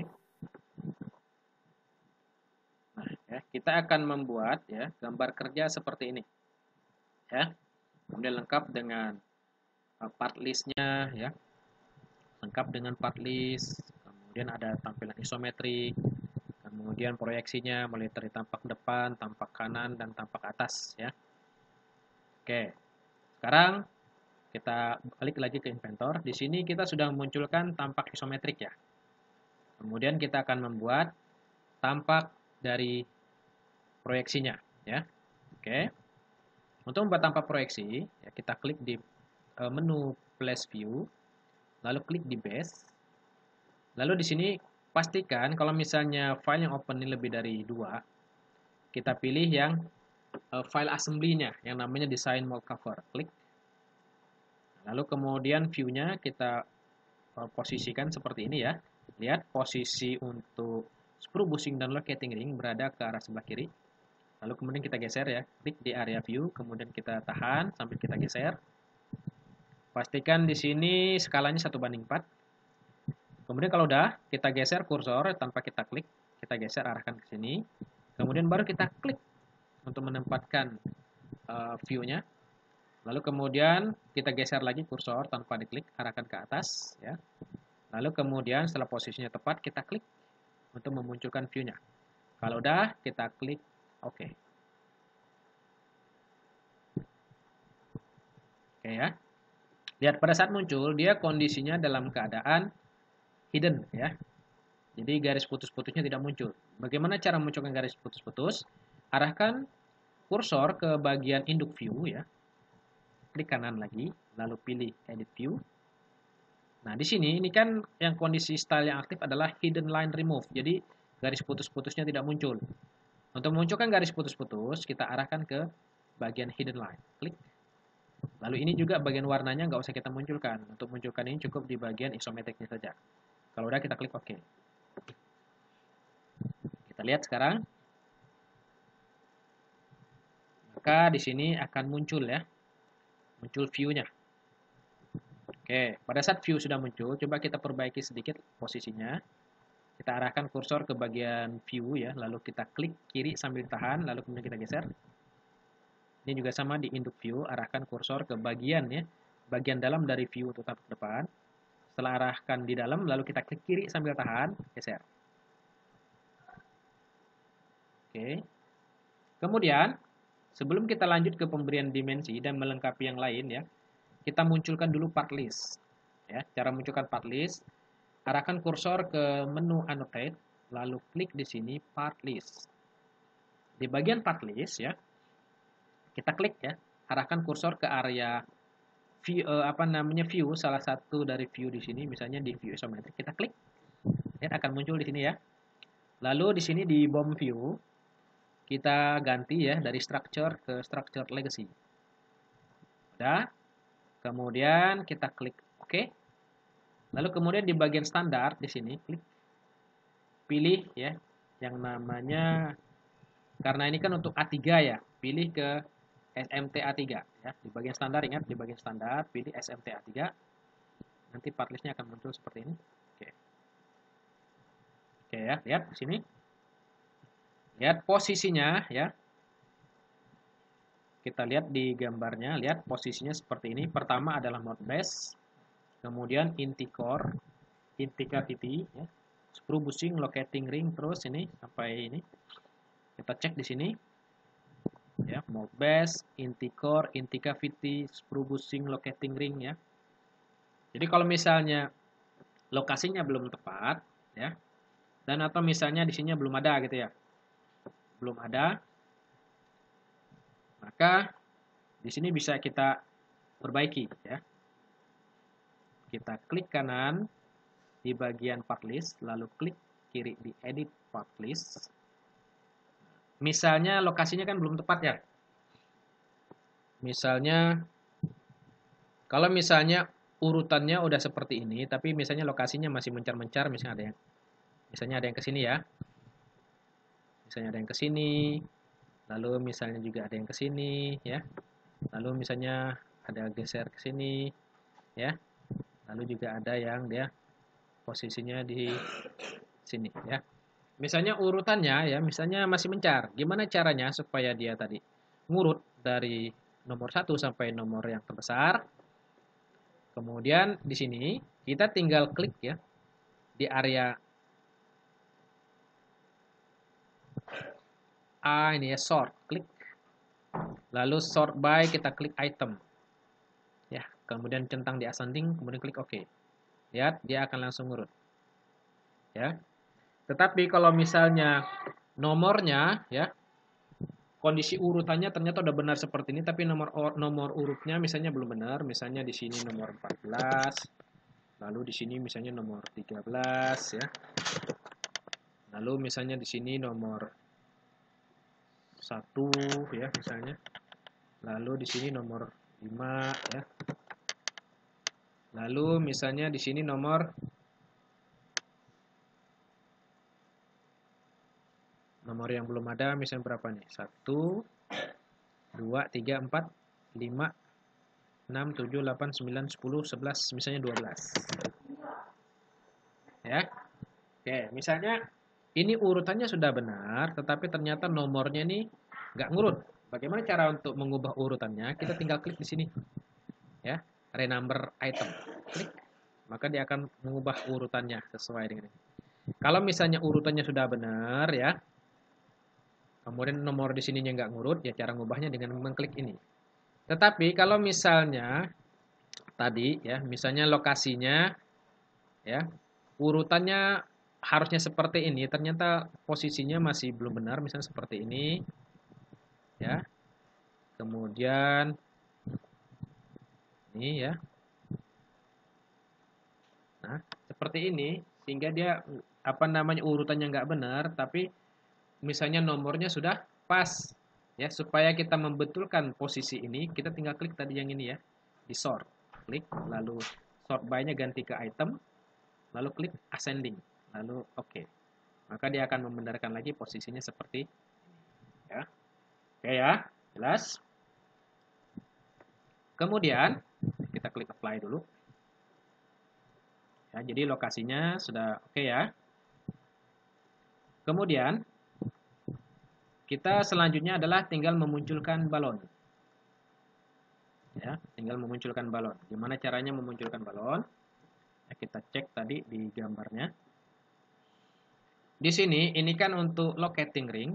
Nah, ya, kita akan membuat ya gambar kerja seperti ini. Ya. Kemudian lengkap dengan part list-nya ya. Lengkap dengan part list. Kemudian ada tampilan isometrik. Kemudian proyeksinya mulai dari tampak depan, tampak kanan, dan tampak atas ya. Oke. Sekarang kita balik lagi ke Inventor. Di sini kita sudah memunculkan tampak isometrik ya. Kemudian kita akan membuat tampak dari proyeksinya ya. Oke. Untuk membuat tampak proyeksi, ya kita klik di menu Flash View, lalu klik di Base. Lalu di sini pastikan kalau misalnya file yang open ini lebih dari dua, kita pilih yang file assembly-nya yang namanya Design Mold Cover. Klik. Lalu kemudian view-nya kita posisikan seperti ini ya. Lihat posisi untuk screw bushing dan locating ring berada ke arah sebelah kiri. Lalu kemudian kita geser ya. Klik di area view, kemudian kita tahan sambil kita geser. Pastikan di sini skalanya satu banding empat. Kemudian kalau udah, kita geser kursor tanpa kita klik. Kita geser arahkan ke sini. Kemudian baru kita klik untuk menempatkan uh, view-nya. Lalu kemudian kita geser lagi kursor tanpa diklik, arahkan ke atas ya. Lalu kemudian setelah posisinya tepat kita klik untuk memunculkan view-nya. Kalau udah kita klik oke. Oke ya. Lihat pada saat muncul dia kondisinya dalam keadaan hidden ya. Jadi garis putus-putusnya tidak muncul. Bagaimana cara memunculkan garis putus-putus? Arahkan kursor ke bagian induk view ya. klik kanan lagi, lalu pilih Edit View. Nah, di sini ini kan yang kondisi style yang aktif adalah Hidden Line Remove. Jadi garis putus-putusnya tidak muncul. Untuk memunculkan garis putus-putus, kita arahkan ke bagian Hidden Line. Klik. Lalu ini juga bagian warnanya nggak usah kita munculkan. Untuk munculkan ini cukup di bagian isometriknya saja. Kalau udah kita klik OK. Kita lihat sekarang. Maka di sini akan muncul ya. Muncul view-nya. Oke, pada saat view sudah muncul, coba kita perbaiki sedikit posisinya. Kita arahkan kursor ke bagian view ya, lalu kita klik kiri sambil tahan, lalu kemudian kita geser. Ini juga sama di induk view, arahkan kursor ke bagian ya, bagian dalam dari view untuk tapak depan. Setelah arahkan di dalam, lalu kita klik kiri sambil tahan, geser. Oke. Kemudian, sebelum kita lanjut ke pemberian dimensi dan melengkapi yang lain ya, kita munculkan dulu part list. Ya, cara munculkan part list, arahkan kursor ke menu annotate, lalu klik di sini part list. Di bagian part list ya, kita klik ya, arahkan kursor ke area view, eh, apa namanya view, salah satu dari view di sini, misalnya di view isometric, kita klik, lihat akan muncul di sini ya. Lalu di sini di bomb view, kita ganti ya dari structure ke structure legacy. Udah. Kemudian kita klik OK. Lalu kemudian di bagian standar di sini klik pilih ya yang namanya, karena ini kan untuk A tiga ya, pilih ke S M T A tiga ya. Di bagian standar, ingat di bagian standar pilih S M T A tiga. Nanti part listnya akan muncul seperti ini. Oke. Oke ya, lihat di sini. Lihat posisinya ya. Kita lihat di gambarnya, lihat posisinya seperti ini. Pertama adalah Modbus, kemudian inti core, inti cavity, ya, screw bushing, locating ring, terus ini sampai ini. Kita cek di sini, ya, Modbus, inti core, inti cavity, screw bushing, locating ring, ya. Jadi kalau misalnya lokasinya belum tepat, ya, dan atau misalnya di sini belum ada gitu ya, belum ada. Maka di sini bisa kita perbaiki ya. Kita klik kanan di bagian part list, lalu klik kiri di edit part list. Misalnya lokasinya kan belum tepat ya. Misalnya kalau misalnya urutannya udah seperti ini, tapi misalnya lokasinya masih mencar-mencar, misalnya ada yang misalnya ada yang ke sini ya. Misalnya ada yang ke sini. Lalu misalnya juga ada yang ke sini ya. Lalu misalnya ada geser ke sini ya. Lalu juga ada yang dia posisinya di sini ya. Misalnya urutannya ya, misalnya masih mencar. Gimana caranya supaya dia tadi ngurut dari nomor satu sampai nomor yang terbesar? Kemudian di sini kita tinggal klik ya di area A ini ya, sort, klik. Lalu sort by, kita klik item. Ya, kemudian centang di ascending, kemudian klik OK. Lihat, dia akan langsung ngurut. Ya. Tetapi kalau misalnya nomornya ya, kondisi urutannya ternyata udah benar seperti ini, tapi nomor nomor urutnya misalnya belum benar, misalnya di sini nomor empat belas, lalu di sini misalnya nomor tiga belas ya. Lalu misalnya di sini nomor satu ya misalnya. Lalu di sini nomor lima ya. Lalu misalnya di sini nomor nomor yang belum ada misalnya berapa nih? satu dua tiga empat lima enam tujuh delapan sembilan sepuluh sebelas misalnya dua belas. Ya. Oke, misalnya ini urutannya sudah benar, tetapi ternyata nomornya nih nggak ngurut. Bagaimana cara untuk mengubah urutannya? Kita tinggal klik di sini, ya, renumber item, klik, maka dia akan mengubah urutannya sesuai dengan ini. Kalau misalnya urutannya sudah benar, ya, kemudian nomor di sininya nggak ngurut, ya cara ngubahnya dengan mengklik ini. Tetapi kalau misalnya tadi, ya, misalnya lokasinya, ya, urutannya harusnya seperti ini, ternyata posisinya masih belum benar, misalnya seperti ini, ya. Kemudian Ini ya. Nah, seperti ini, sehingga dia apa namanya urutannya nggak benar, tapi misalnya nomornya sudah pas. Ya, supaya kita membetulkan posisi ini, kita tinggal klik tadi yang ini ya, di sort. Klik, lalu sort by-nya ganti ke item, lalu klik ascending, lalu oke. Okay. Maka dia akan membenarkan lagi posisinya seperti ini. Ya. Oke ya, jelas. Kemudian, kita klik apply dulu. Ya, jadi lokasinya sudah oke okay ya. Kemudian, kita selanjutnya adalah tinggal memunculkan balon. Ya, tinggal memunculkan balon. Gimana caranya memunculkan balon? Ya, kita cek tadi di gambarnya. Di sini, ini kan untuk locating ring.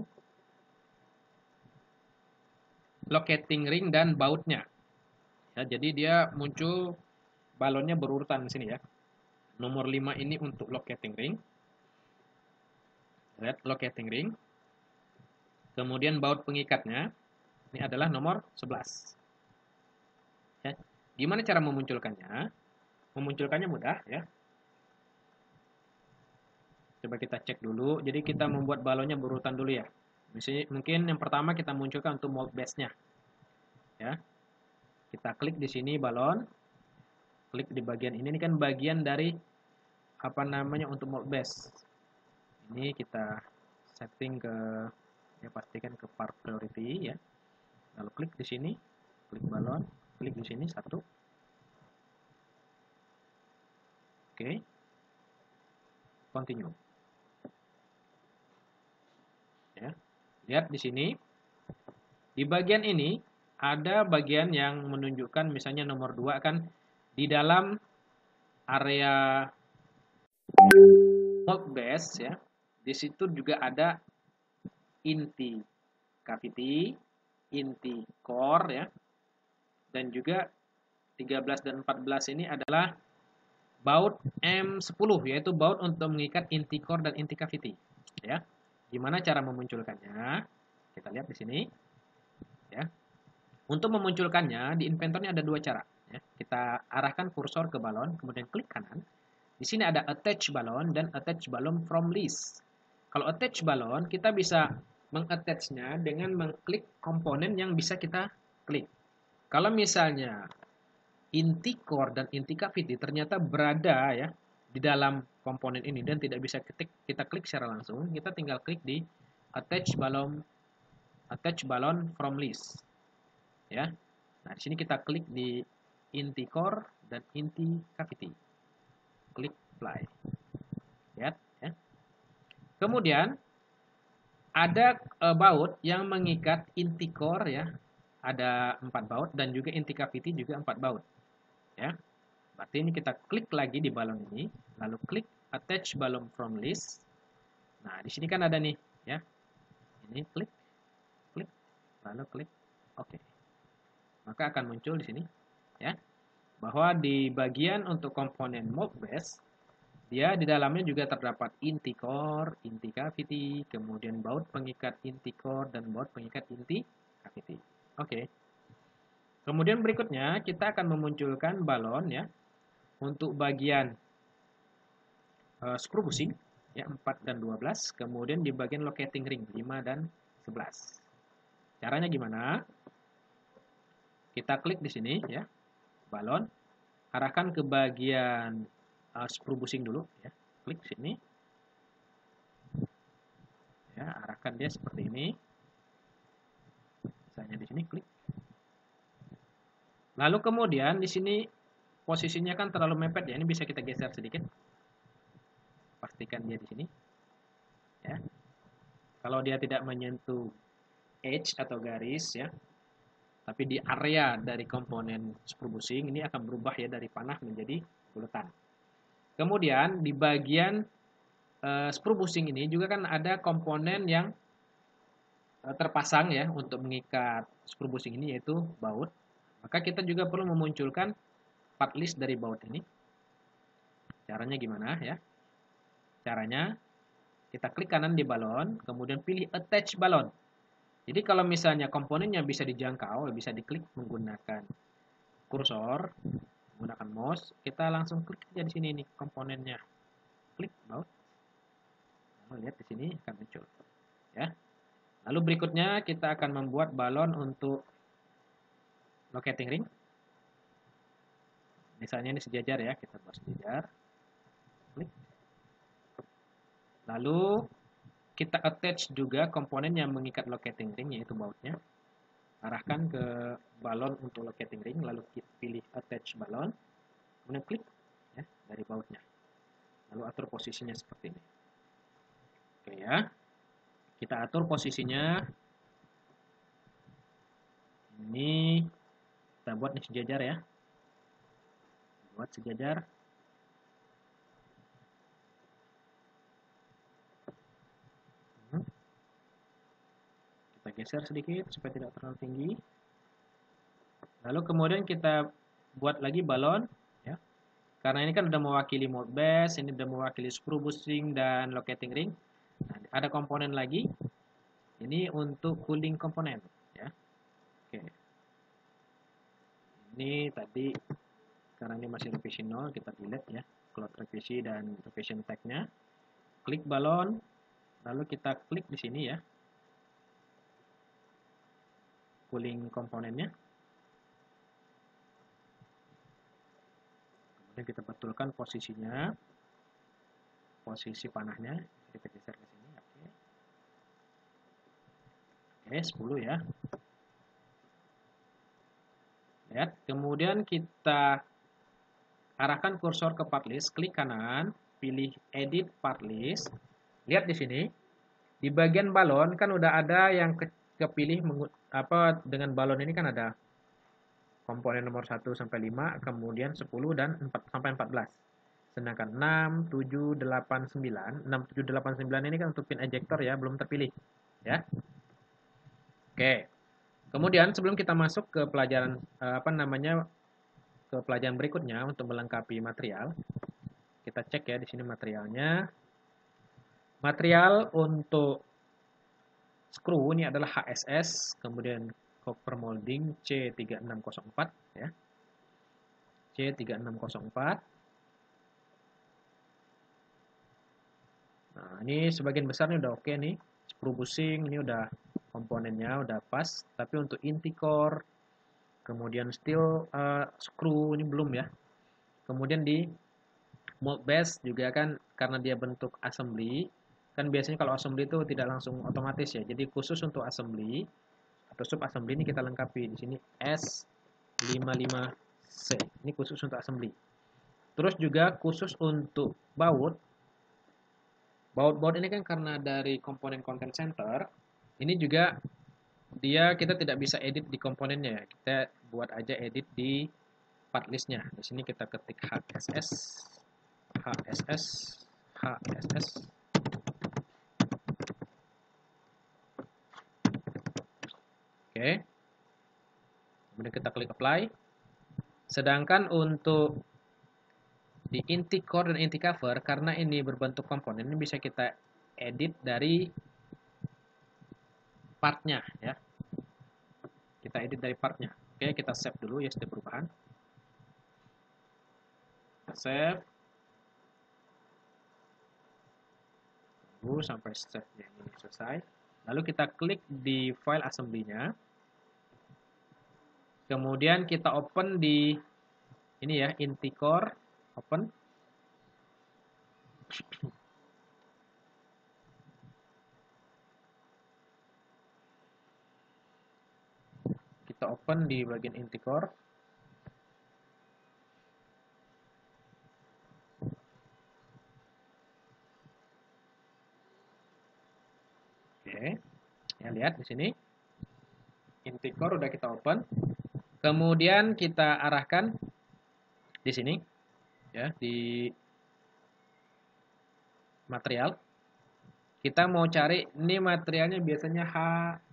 Locating ring dan bautnya. Ya, jadi dia muncul balonnya berurutan di sini ya. Nomor lima ini untuk locating ring. Lihat locating ring. Kemudian baut pengikatnya. Ini adalah nomor sebelas. Ya. Gimana cara memunculkannya? Memunculkannya mudah ya. Coba kita cek dulu. Jadi kita membuat balonnya berurutan dulu ya. Misalnya, mungkin yang pertama kita munculkan untuk mold base-nya. Ya. Kita klik di sini balon. Klik di bagian ini. Ini kan bagian dari apa namanya untuk mold base. Ini kita setting ke ya pastikan ke part priority ya. Lalu klik di sini, klik balon, klik di sini satu. Oke. Continue. Ya. Lihat di sini. Di bagian ini ada bagian yang menunjukkan misalnya nomor dua kan di dalam area mold base ya. Di situ juga ada inti cavity, inti core ya. Dan juga tiga belas dan empat belas ini adalah baut M sepuluh yaitu baut untuk mengikat inti core dan inti cavity ya. Gimana cara memunculkannya? Kita lihat di sini ya. Untuk memunculkannya di inventornya ada dua cara ya. Kita arahkan kursor ke balon kemudian klik kanan. Di sini ada attach balon dan attach balon from list. Kalau attach balon kita bisa mengattachnya dengan mengklik komponen yang bisa kita klik. Kalau misalnya inti core dan inti cavity ternyata berada ya di dalam komponen ini dan tidak bisa ketik, kita klik secara langsung, kita tinggal klik di attach balon attach balon from list. Ya. Nah, di sini kita klik di inti core dan inti cavity. Klik apply. Lihat ya. Kemudian ada e, baut yang mengikat inti core ya. Ada empat baut dan juga inti cavity juga empat baut. Ya. Berarti ini kita klik lagi di balon ini, lalu klik attach balon from list. Nah, di sini kan ada nih, ya. Ini klik, klik, lalu klik oke. Maka akan muncul di sini, ya. Bahwa di bagian untuk komponen mold base, dia di dalamnya juga terdapat inti core, inti cavity, kemudian baut pengikat inti core dan baut pengikat inti cavity. Oke. Kemudian berikutnya kita akan memunculkan balon ya untuk bagian uh, screw bushing ya empat dan dua belas, kemudian di bagian locating ring lima dan sebelas. Caranya gimana? Kita klik di sini ya. Balon, arahkan ke bagian uh, screw bushing dulu ya. Klik sini. Ya, arahkan dia seperti ini. Misalnya di sini klik. Lalu kemudian di sini posisinya kan terlalu mepet ya, ini bisa kita geser sedikit. Pastikan dia di sini. Ya. Kalau dia tidak menyentuh edge atau garis ya, tapi di area dari komponen screw bushing ini akan berubah ya dari panah menjadi bulatan. Kemudian di bagian uh, screw bushing ini juga kan ada komponen yang uh, terpasang ya untuk mengikat screw bushing ini yaitu baut. Maka kita juga perlu memunculkan part list dari baut ini. Caranya gimana ya? Caranya kita klik kanan di balon, kemudian pilih attach balon. Jadi kalau misalnya komponennya bisa dijangkau, bisa diklik menggunakan kursor, menggunakan mouse, kita langsung klik aja di sini nih komponennya. Klik baut. Lalu lihat di sini akan muncul. Ya. Lalu berikutnya kita akan membuat balon untuk locating ring. Misalnya ini sejajar ya, kita buat sejajar. Klik. Lalu kita attach juga komponen yang mengikat locating ring, yaitu bautnya. Arahkan ke balon untuk locating ring, lalu kita pilih attach balon, kemudian klik ya, dari bautnya. Lalu atur posisinya seperti ini. Oke ya, kita atur posisinya. Ini kita buat nih sejajar ya. Buat sejajar. Kita geser sedikit supaya tidak terlalu tinggi. Lalu kemudian kita buat lagi balon ya. Karena ini kan sudah mewakili mold base, ini sudah mewakili screw bushing dan locating ring. Nah, ada komponen lagi. Ini untuk cooling komponen ya. Oke. Ini tadi karena ini masih revision nol, kita delete ya. Cloud revisi dan revision tag-nya. Klik balon, lalu kita klik di sini ya. Cooling komponennya. Kemudian kita betulkan posisinya. Posisi panahnya kita geser ke sini. Oke. Oke, sepuluh ya. Lihat, kemudian kita arahkan kursor ke part list, klik kanan, pilih edit part list. Lihat di sini. Di bagian balon kan udah ada yang ke kepilih apa dengan balon ini kan ada komponen nomor satu sampai lima, kemudian sepuluh dan empat sampai empat belas. Sedangkan enam, tujuh, delapan, sembilan, enam, tujuh, delapan, sembilan ini kan untuk pin ejector ya, belum terpilih. Ya. Oke. Kemudian sebelum kita masuk ke pelajaran apa namanya ke pelajaran berikutnya untuk melengkapi material, kita cek ya di sini materialnya. Material untuk screw ini adalah H S S, kemudian copper molding C tiga enam nol empat ya. C tiga enam nol empat. Nah, ini sebagian besar ini udah oke nih. Screw bushing ini udah komponennya udah pas, tapi untuk inti core, kemudian steel uh, screw ini belum ya. Kemudian di mold base juga kan karena dia bentuk assembly, kan biasanya kalau assembly itu tidak langsung otomatis ya. Jadi khusus untuk assembly atau sub assembly ini kita lengkapi di sini S lima lima C. Ini khusus untuk assembly. Terus juga khusus untuk baut. Baut-baut ini kan karena dari komponen content center, ini juga dia kita tidak bisa edit di komponennya ya. Kita buat aja edit di part listnya. Di sini kita ketik H S S, H S S, H S S. Oke. Kemudian kita klik apply. Sedangkan untuk di inti core dan inti cover, karena ini berbentuk komponen, ini bisa kita edit dari partnya ya. Kita edit dari partnya. Oke, kita save dulu ya setiap perubahan. Save. Tunggu sampai save ini selesai. Lalu kita klik di file assembly-nya. Kemudian kita open di ini ya, inti core, open. Kita open di bagian inti core. Oke. Ya, lihat di sini. Inti core udah kita open. Kemudian kita arahkan di sini ya, di material. Kita mau cari ini materialnya biasanya H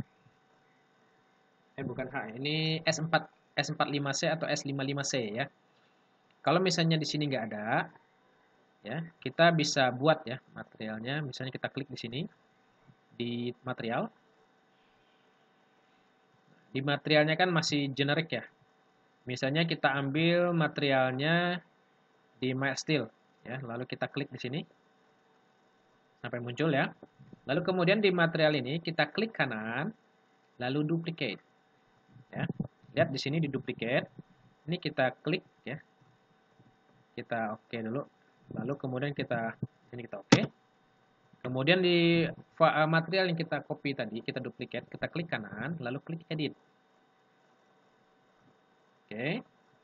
eh bukan H, ini S empat S empat puluh lima C atau S lima puluh lima C ya. Kalau misalnya di sini nggak ada ya, kita bisa buat ya materialnya. Misalnya kita klik di sini di material. Di materialnya kan masih generik ya. Misalnya kita ambil materialnya di MySteel, ya. Lalu kita klik di sini sampai muncul ya. Lalu kemudian di material ini kita klik kanan, lalu duplicate. Ya. Lihat di sini di duplicate. Ini kita klik ya. Kita oke okay dulu. Lalu kemudian kita ini kita oke. Okay. Kemudian di material yang kita copy tadi, kita duplicate, kita klik kanan, lalu klik edit. Oke. Okay.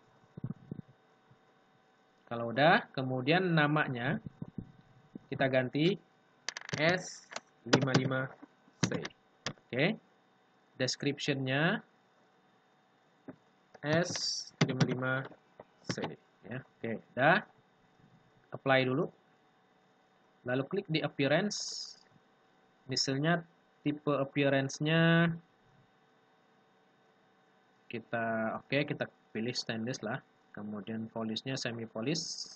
Kalau udah, kemudian namanya kita ganti S lima puluh lima C. Oke. Okay. Description-nya S lima puluh lima C ya. Oke, okay. Udah. Apply dulu. Lalu klik di appearance. Misalnya tipe appearance-nya kita oke, okay, kita pilih stainless lah. Kemudian polish-nya semi polish.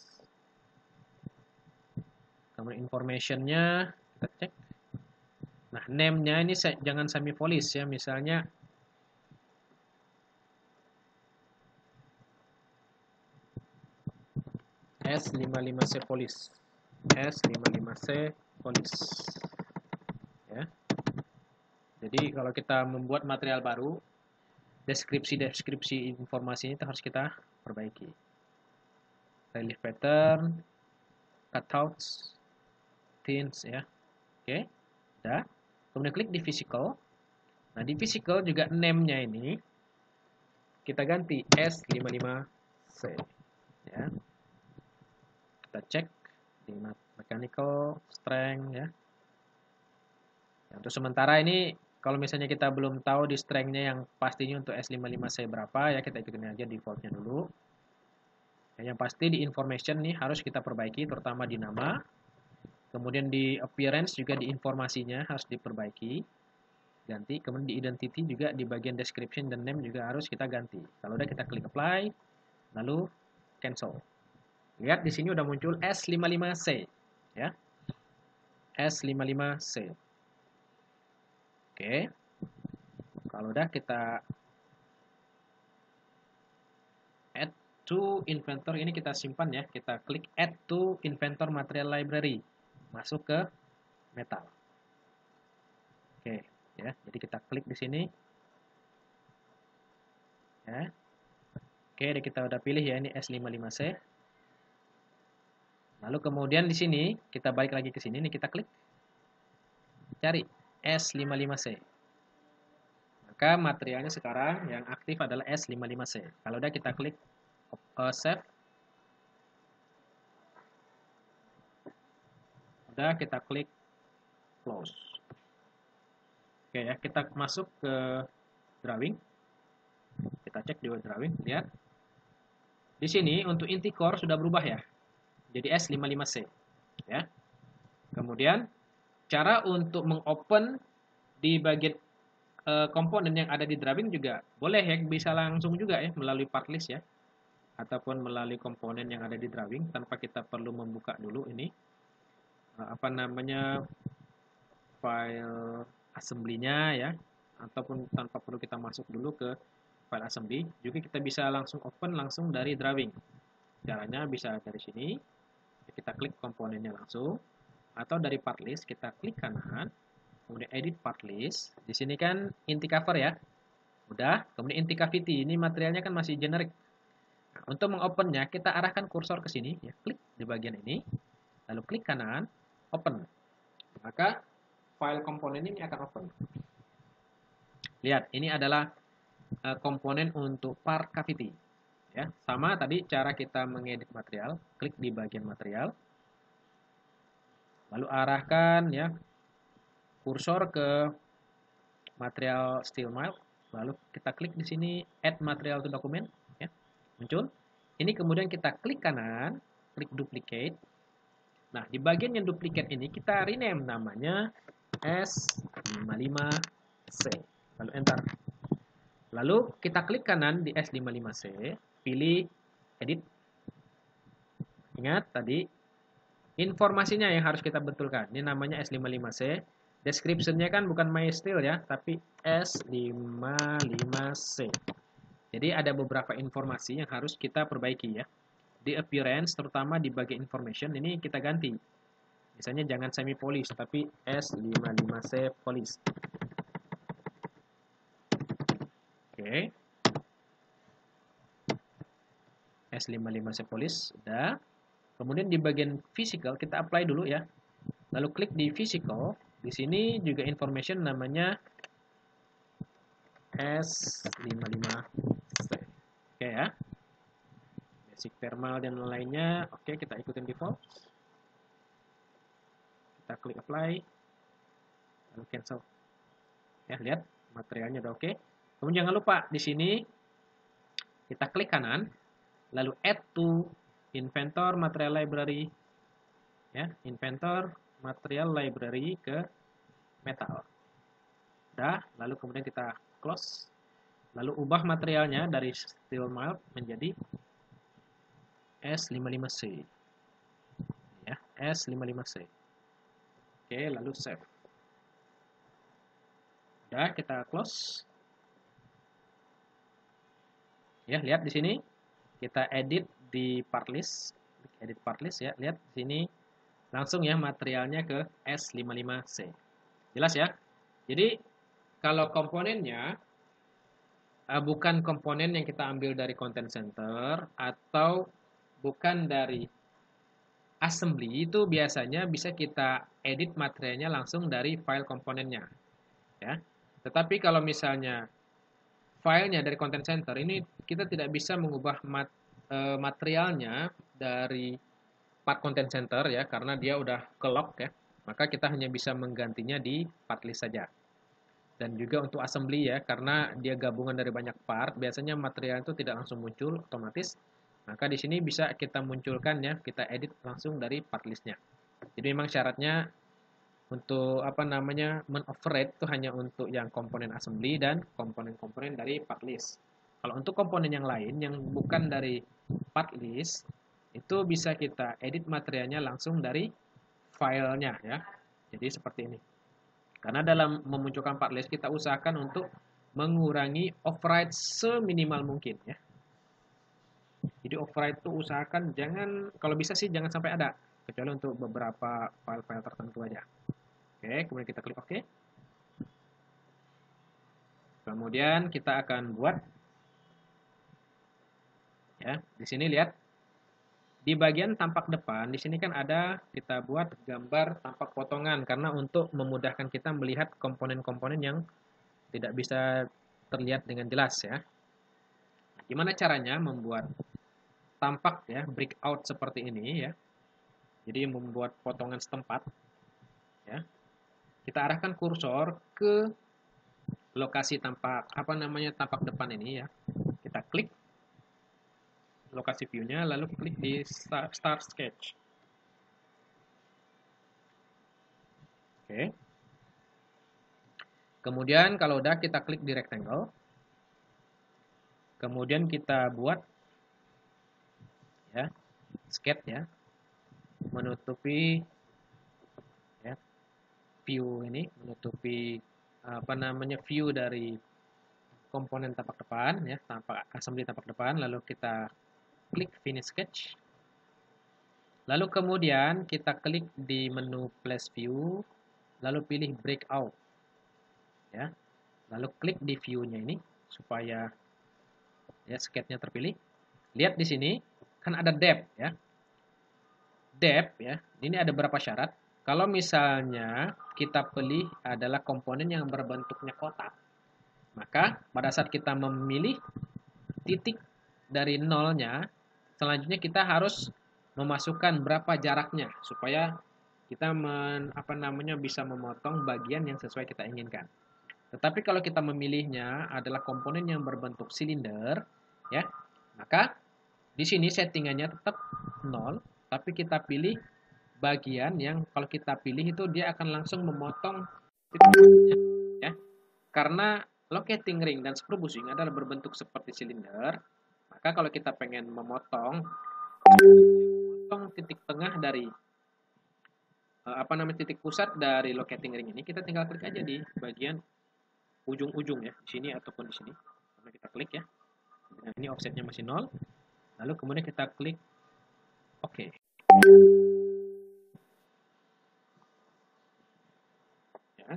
Kemudian information-nya kita cek. Nah, name-nya ini jangan semi polish ya, misalnya S lima puluh lima C polish. S lima puluh lima C polish. Ya. Jadi kalau kita membuat material baru, deskripsi-deskripsi informasinya itu harus kita perbaiki. Relief pattern, cutouts, tints ya. Oke. Udah. Kemudian klik di physical. Nah, di physical juga name-nya ini kita ganti S lima puluh lima C. Ya. Kita cek di mechanical strength ya. Ya, untuk sementara ini kalau misalnya kita belum tahu di strength-nya yang pastinya untuk S lima puluh lima C berapa ya, kita ikutin aja default-nya dulu. Ya, yang pasti di information nih harus kita perbaiki, terutama di nama. Kemudian di appearance juga di informasinya harus diperbaiki, ganti. Kemudian di identity juga di bagian description dan name juga harus kita ganti. Kalau udah kita klik apply, lalu cancel. Lihat di sini udah muncul S lima puluh lima C ya. S lima puluh lima C. Oke. Kalau udah kita add to inventor, ini kita simpan ya. Kita klik add to inventor material library. Masuk ke metal. Oke, ya. Jadi kita klik di sini. Ya. Oke, kita udah pilih ya ini S lima puluh lima C. Lalu kemudian di sini kita balik lagi ke sini, nih kita klik cari S lima puluh lima C. Maka materialnya sekarang yang aktif adalah S lima puluh lima C. Kalau udah kita klik uh, save. Udah kita klik close. Oke ya, kita masuk ke drawing. Kita cek di drawing, lihat. Di sini untuk inti core sudah berubah ya. Jadi S lima puluh lima C ya. Kemudian cara untuk mengopen di bagian e, komponen yang ada di drawing juga boleh ya, bisa langsung juga ya melalui part list ya, ataupun melalui komponen yang ada di drawing tanpa kita perlu membuka dulu ini e, apa namanya file assembly-nya ya, ataupun tanpa perlu kita masuk dulu ke file assembly, juga kita bisa langsung open langsung dari drawing. Caranya bisa dari sini. Kita klik komponennya langsung, atau dari part list kita klik kanan, kemudian edit part list. Di sini kan inti cover ya, udah. Kemudian inti cavity, ini materialnya kan masih generic. Nah, untuk mengopennya kita arahkan kursor ke sini, ya, klik di bagian ini, lalu klik kanan, open. Maka file komponen ini akan open. Lihat, ini adalah uh, komponen untuk part cavity. Ya, sama tadi cara kita mengedit material, klik di bagian material, lalu arahkan ya kursor ke material steel mild, lalu kita klik di sini add material to document, ya, muncul. Ini kemudian kita klik kanan, klik duplicate. Nah, di bagian yang duplicate ini kita rename namanya S lima puluh lima C, lalu enter. Lalu kita klik kanan di S lima puluh lima C, pilih edit. Ingat tadi informasinya yang harus kita betulkan. Ini namanya S lima puluh lima C. Description-nya kan bukan MySteel ya, tapi S lima puluh lima C. Jadi ada beberapa informasi yang harus kita perbaiki ya. Di appearance, terutama di bagian information, ini kita ganti. Misalnya jangan semi polish, tapi S lima puluh lima C polish. Oke. S lima puluh lima C polish, udah. Kemudian di bagian physical kita apply dulu ya. Lalu klik di physical. Di sini juga information namanya S lima puluh lima C. Oke ya. Basic thermal dan lainnya. Oke, kita ikutin default. Kita klik apply. Lalu cancel. Ya, lihat materialnya udah oke. Kemudian jangan lupa di sini kita klik kanan, lalu add to inventor material library. Ya, inventor material library ke metal. Udah, lalu kemudian kita close. Lalu ubah materialnya dari steel mild menjadi S lima puluh lima C. Ya, S lima puluh lima C. Oke, lalu save. Udah, kita close. Ya, lihat di sini kita edit di part list, edit part list ya. Lihat di sini langsung ya materialnya ke S lima puluh lima C. Jelas ya? Jadi kalau komponennya uh, bukan komponen yang kita ambil dari content center atau bukan dari assembly, itu biasanya bisa kita edit materialnya langsung dari file komponennya ya. Tetapi kalau misalnya filenya dari content center, ini kita tidak bisa mengubah mat, e, materialnya dari part content center ya, karena dia udah ke lock ya. Maka kita hanya bisa menggantinya di part list saja. Dan juga untuk assembly ya, karena dia gabungan dari banyak part, biasanya material itu tidak langsung muncul otomatis. Maka di sini bisa kita munculkan ya, kita edit langsung dari part listnya. Jadi memang syaratnya untuk apa namanya men-override itu hanya untuk yang komponen assembly dan komponen-komponen dari part list. Kalau untuk komponen yang lain yang bukan dari part list, itu bisa kita edit materialnya langsung dari filenya ya. Jadi seperti ini. Karena dalam memunculkan part list kita usahakan untuk mengurangi override seminimal mungkin ya. Jadi override itu usahakan jangan, kalau bisa sih jangan sampai ada, kecuali untuk beberapa file-file tertentu aja. Oke, kemudian kita klik OK. Kemudian kita akan buat ya. Di sini lihat di bagian tampak depan, di sini kan ada kita buat gambar tampak potongan karena untuk memudahkan kita melihat komponen-komponen yang tidak bisa terlihat dengan jelas ya. Gimana caranya membuat tampak ya breakout seperti ini ya. Jadi membuat potongan setempat ya. Kita arahkan kursor ke lokasi tampak apa namanya tampak depan ini ya. Kita klik lokasi view-nya lalu klik di start, start sketch. Oke. Kemudian kalau udah kita klik di rectangle. Kemudian kita buat ya sketch ya. Menutupi ya view ini, menutupi apa namanya view dari komponen tampak depan ya, tampak assembly tampak depan, lalu kita klik finish sketch. Lalu kemudian kita klik di menu place view, lalu pilih breakout. Ya. Lalu klik di view-nya ini supaya ya sketch-nya terpilih. Lihat di sini kan ada depth ya. Depth ya. Ini ada beberapa syarat. Kalau misalnya kita pilih adalah komponen yang berbentuknya kotak, maka pada saat kita memilih titik dari nolnya, selanjutnya kita harus memasukkan berapa jaraknya supaya kita men, apa namanya bisa memotong bagian yang sesuai kita inginkan. Tetapi kalau kita memilihnya adalah komponen yang berbentuk silinder, ya, maka di sini settingannya tetap nol, tapi kita pilih bagian yang kalau kita pilih itu dia akan langsung memotong titiknya, ya. Karena locating ring dan screw bushing adalah berbentuk seperti silinder, maka kalau kita pengen memotong memotong titik tengah dari apa namanya titik pusat dari locating ring ini, kita tinggal klik aja di bagian ujung-ujung ya, di sini ataupun di sini. Karena kita klik ya. Nah, ini offsetnya masih nol. Lalu kemudian kita klik oke. Ya.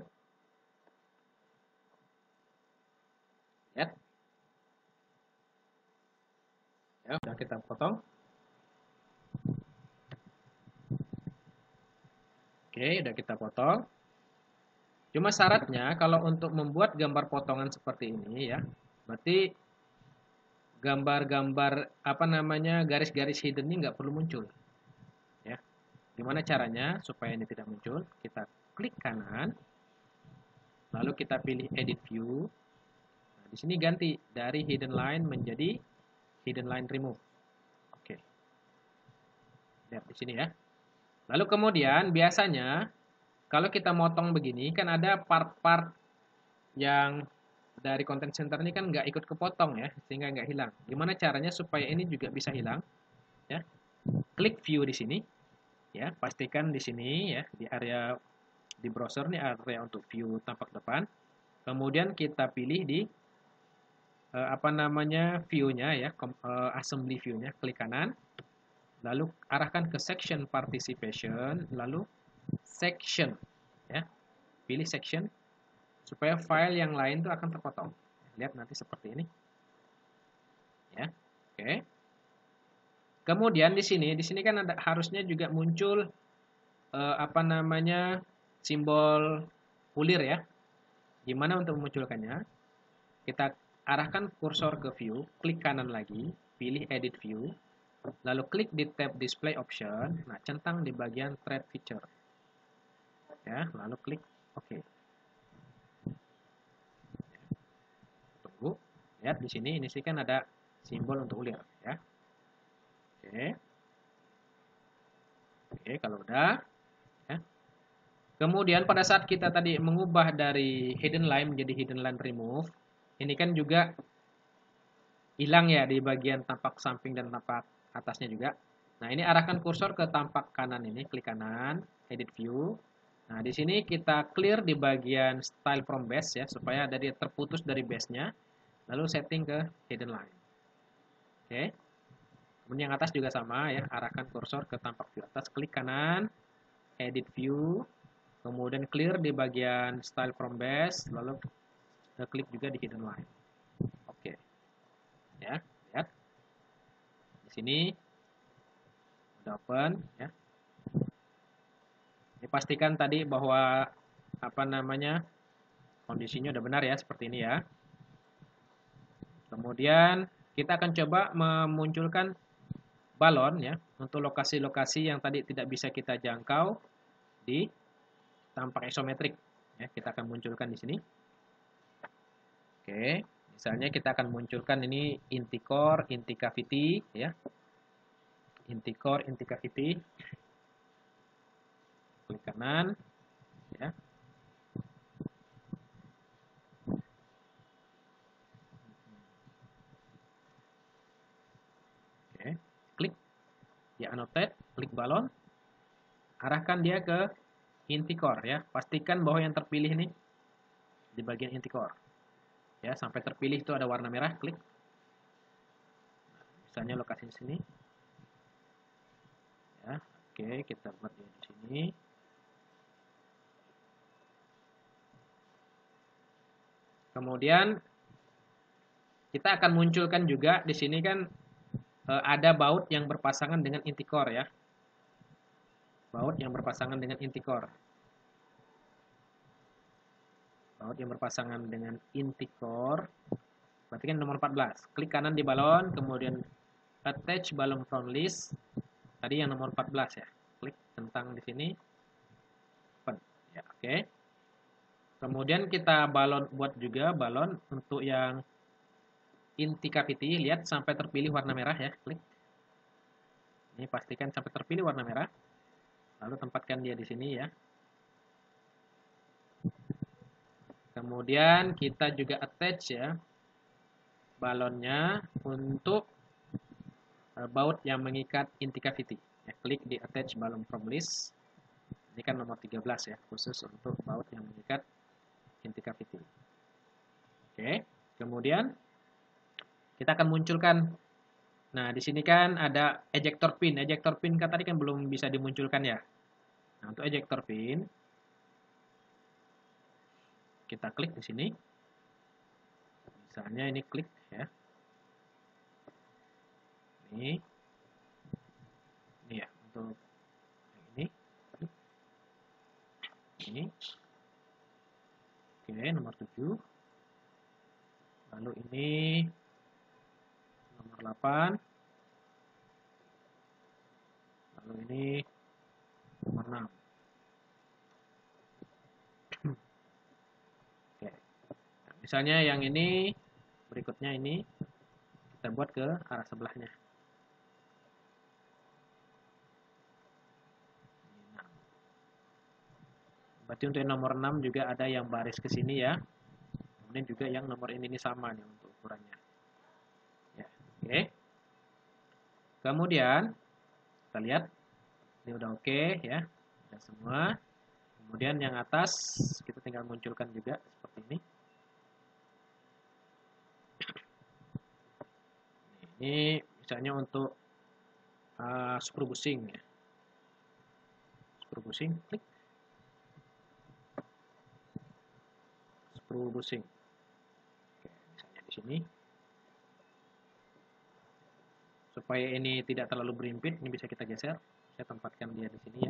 Lihat. Ya, sudah kita potong. Oke, udah kita potong. Cuma syaratnya kalau untuk membuat gambar potongan seperti ini ya, berarti gambar-gambar apa namanya garis-garis hidden ini nggak perlu muncul. Ya, gimana caranya supaya ini tidak muncul? Kita klik kanan, lalu kita pilih Edit View. Nah, di sini ganti dari Hidden Line menjadi Hidden Line Remove. Oke, lihat di sini ya. Lalu kemudian biasanya kalau kita motong begini kan ada part-part yang dari content center ini kan nggak ikut kepotong ya, sehingga nggak hilang. Gimana caranya supaya ini juga bisa hilang? Ya, klik view di sini, ya pastikan di sini ya di area di browser nih area untuk view tampak depan. Kemudian kita pilih di eh, apa namanya view-nya ya, eh, assembly view-nya, klik kanan, lalu arahkan ke section participation, lalu section, ya pilih section supaya file yang lain itu akan terpotong. Lihat nanti seperti ini. Ya. Oke. Kemudian di sini, di sini kan ada harusnya juga muncul eh, apa namanya simbol bulir ya. Gimana untuk memunculkannya? Kita arahkan kursor ke view, klik kanan lagi, pilih edit view, lalu klik di tab display option. Nah, centang di bagian thread feature. Ya, lalu klik oke. Okay. Tunggu. Lihat di sini ini sih kan ada simbol untuk ulir ya. Oke. Oke, kalau udah ya. Kemudian pada saat kita tadi mengubah dari hidden line menjadi hidden line remove, ini kan juga hilang ya di bagian tampak samping dan tampak atasnya juga. Nah, ini arahkan kursor ke tampak kanan ini, klik kanan, edit view. Nah, di sini kita clear di bagian style from base ya, supaya ada dia terputus dari base-nya. Lalu setting ke hidden line. Oke. Kemudian yang atas juga sama ya, arahkan kursor ke tampak view atas, klik kanan, edit view, kemudian clear di bagian style from base, lalu klik juga di hidden line. Oke. Ya, lihat. Di sini udah open ya. Dipastikan tadi bahwa apa namanya kondisinya udah benar ya, seperti ini ya. Kemudian kita akan coba memunculkan balon ya untuk lokasi-lokasi yang tadi tidak bisa kita jangkau di tampak isometrik ya, kita akan munculkan di sini. Oke, misalnya kita akan munculkan ini inti core, inti cavity ya. Inti core, inti cavity. Klik kanan ya. Oke, klik ya annotate, klik balon. Arahkan dia ke inti core ya. Pastikan bahwa yang terpilih ini di bagian inti core. Ya, sampai terpilih itu ada warna merah, klik. Nah, misalnya lokasi di sini. Ya, oke, kita buat di sini. Kemudian kita akan munculkan juga di sini kan e, ada baut yang berpasangan dengan inti core ya. Baut yang berpasangan dengan inti core. Baut yang berpasangan dengan inti core. Berarti kan nomor empat belas. Klik kanan di balon, kemudian attach balon from list. Tadi yang nomor empat belas ya. Klik tentang di sini. Open. Ya, oke. Okay. Kemudian kita balon buat juga balon untuk yang inti cavity, lihat sampai terpilih warna merah ya, klik. Ini pastikan sampai terpilih warna merah. Lalu tempatkan dia di sini ya. Kemudian kita juga attach ya balonnya untuk baut yang mengikat inti cavity. Ya, klik di attach balon from list. Ini kan nomor tiga belas ya, khusus untuk baut yang mengikat inti cavity. Oke, kemudian kita akan munculkan. Nah, di sini kan ada ejector pin. Ejector pin kan tadi kan belum bisa dimunculkan ya. Nah, untuk ejector pin, kita klik di sini. Misalnya ini klik ya. Ini. Ini ya, untuk yang ini. Ini. Oke, nomor tujuh. Lalu ini nomor delapan. Lalu ini nomor enam. Oke. Nah, misalnya yang ini, berikutnya ini, kita buat ke arah sebelahnya. Berarti untuk yang nomor enam juga ada yang baris ke sini ya. Kemudian juga yang nomor ini, ini sama nih untuk ukurannya. Ya, oke. Kemudian, kita lihat, ini udah oke ya. Udah semua. Kemudian yang atas, kita tinggal munculkan juga seperti ini. Ini misalnya untuk uh, screw bushing ya. Screw bushing, klik. Screw bushing. Oke, misalnya di sini. Supaya ini tidak terlalu berimpit, ini bisa kita geser. Saya tempatkan dia di sini ya.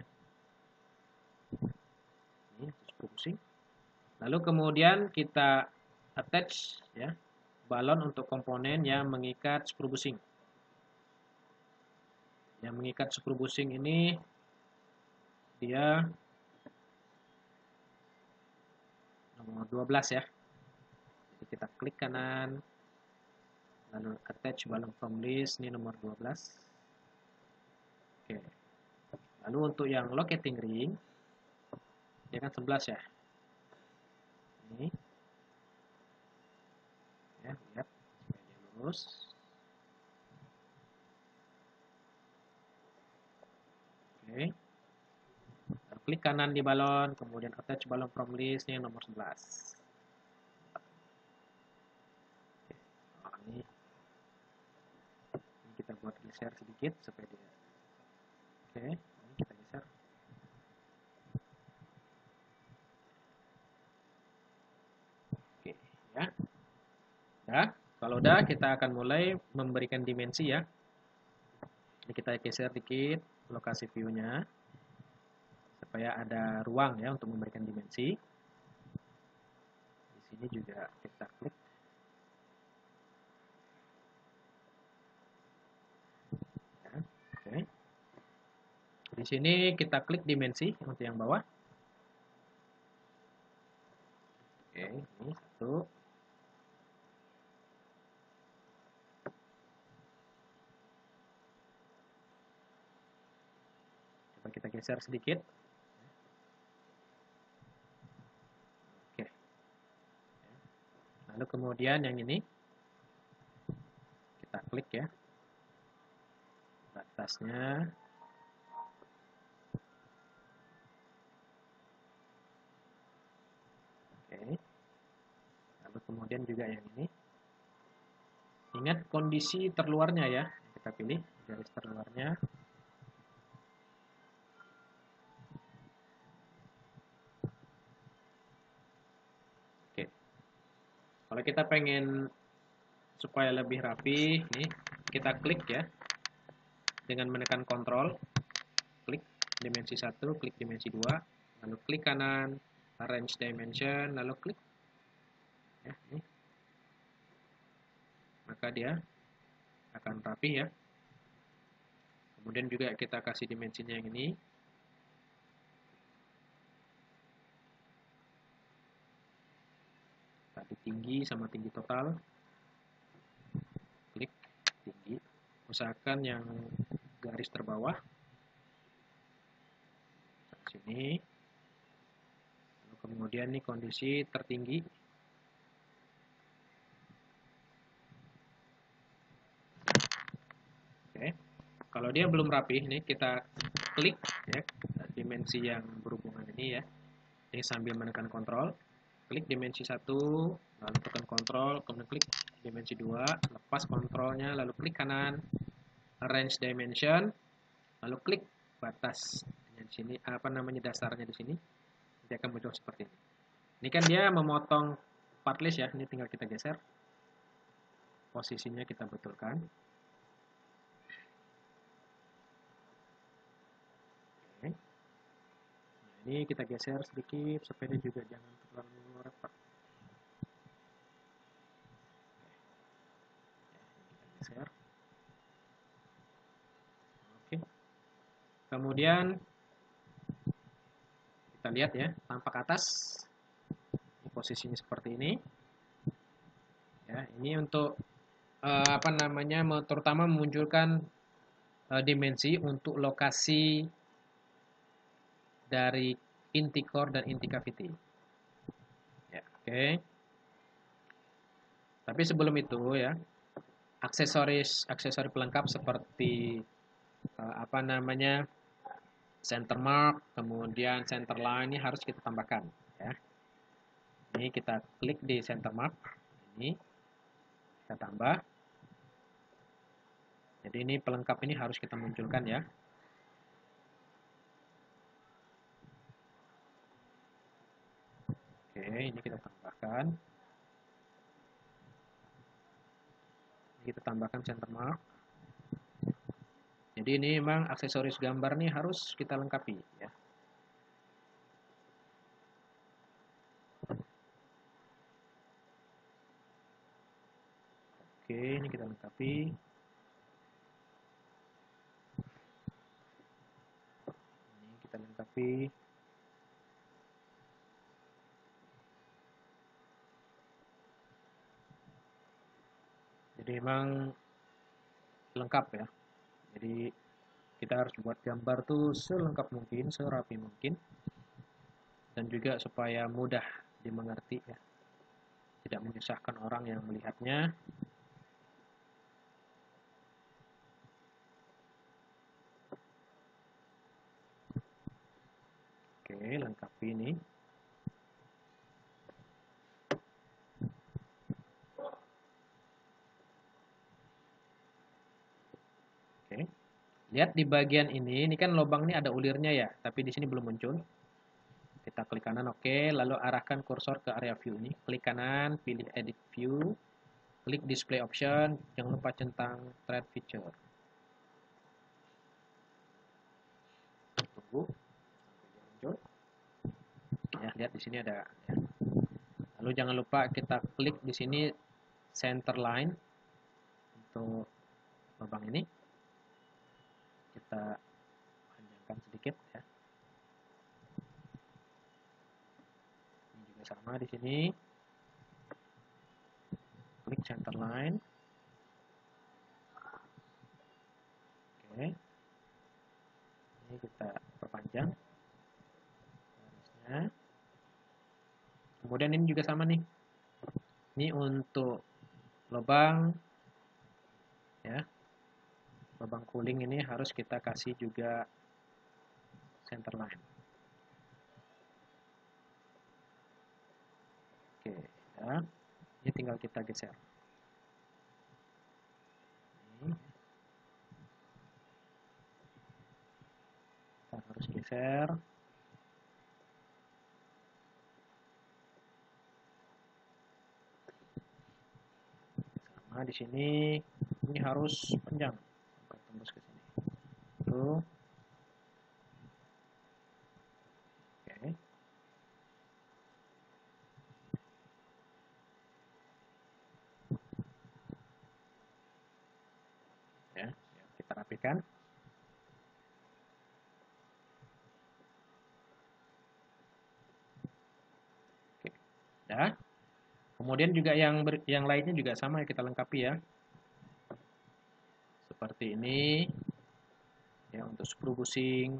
Ini screw bushing. Lalu kemudian kita attach ya balon untuk komponen yang mengikat screw bushing. Yang mengikat screw bushing ini dia nomor dua belas ya. Jadi kita klik kanan, lalu attach balon from list, ini nomor dua belas. Oke. Lalu untuk yang locating ring, dia kan sebelas ya. Ini. Ya, lihat supaya dia lurus. Oke. Lalu klik kanan di balon, kemudian attach balon from list, ini nomor sebelas. Oke. Oh, ini. Ini kita buat geser sedikit supaya dia. Oke, ini kita geser. Oke, ya. Nah, kalau udah kita akan mulai memberikan dimensi ya. Ini kita geser dikit lokasi view-nya supaya ada ruang ya untuk memberikan dimensi. Di sini juga kita klik. Ya, oke. Di sini kita klik dimensi untuk yang bawah. Oke, ini satu. Coba kita geser sedikit. Oke. Lalu kemudian yang ini kita klik ya. Batasnya. Oke. Lalu kemudian juga yang ini. Ingat kondisi terluarnya ya. Kita pilih garis terluarnya. Oke. Kalau kita pengen supaya lebih rapi, nih kita klik ya. Dengan menekan kontrol, klik dimensi satu, klik dimensi dua, lalu klik kanan, arrange dimension, lalu klik. Ya, ini. Maka dia akan rapi ya. Kemudian juga kita kasih dimensinya yang ini. Tadi tinggi sama tinggi total. Klik tinggi. Usahakan yang garis terbawah. Sini. Lalu kemudian nih kondisi tertinggi. Oke. Kalau dia belum rapi, ini kita klik ya dimensi yang berhubungan ini ya. Ini sambil menekan kontrol, klik dimensi satu, lalu tekan kontrol, kemudian klik dimensi dua, lepas kontrolnya, lalu klik kanan, arrange dimension, lalu klik batas di sini, apa namanya dasarnya di sini, dia akan muncul seperti ini. Ini kan dia memotong part list ya, ini tinggal kita geser, posisinya kita betulkan. Oke. Nah, ini kita geser sedikit supaya dia juga jangan terlalu rapat. Geser. Oke. Kemudian kita lihat ya, tampak atas. Ini posisinya seperti ini. Ya, ini untuk uh, apa namanya, terutama memunculkan uh, dimensi untuk lokasi dari inti core dan inti cavity. Ya, oke. Okay. Tapi sebelum itu ya, aksesoris aksesori pelengkap seperti uh, apa namanya center mark, kemudian center line ini harus kita tambahkan ya. Ini kita klik di center mark, ini kita tambah. Jadi ini pelengkap ini harus kita munculkan ya. Oke, ini kita tambahkan. Ini kita tambahkan center mark. Jadi ini memang aksesoris gambar nih harus kita lengkapi ya. Oke, ini kita lengkapi. Ini kita lengkapi. Jadi memang lengkap ya. Jadi kita harus buat gambar tuh selengkap mungkin, serapi mungkin. Dan juga supaya mudah dimengerti ya. Tidak menyusahkan orang yang melihatnya. Oke, lengkapi ini. Oke. Lihat di bagian ini, ini kan lubang ini ada ulirnya ya, tapi di sini belum muncul. Kita klik kanan, oke, lalu arahkan kursor ke area view ini. Klik kanan, pilih edit view, klik display option, jangan lupa centang thread feature. Tunggu. Muncul. Ya, lihat di sini ada ya. Lalu jangan lupa kita klik di sini center line untuk lubang ini. Kita panjangkan sedikit ya. Ini juga sama di sini. Klik center line. Oke. Ini kita perpanjang garisnya. Kemudian ini juga sama nih. Ini untuk lubang ya. Lubang cooling ini harus kita kasih juga center line. Oke, ya. Ini tinggal kita geser. Ini. Kita harus geser. Sama di sini, ini harus panjang. Tembus ke sini. Tuh. Oke. Ya, kita rapikan. Oke. Ya. Kemudian juga yang ber, yang lainnya juga sama ya, kita lengkapi ya. Seperti ini. Ya, untuk screw bushing.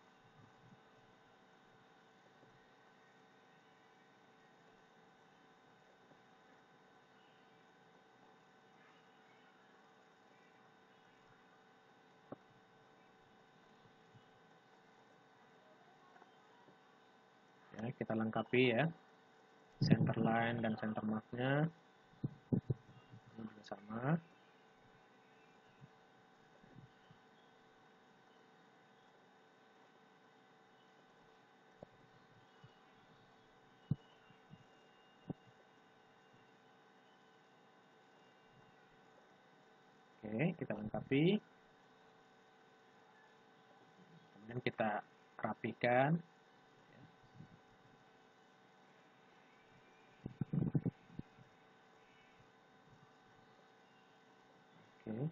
Ya, kita lengkapi ya. Center line dan center mark-nya. sama. Oke, kita lengkapi. Kemudian kita rapikan. Oke.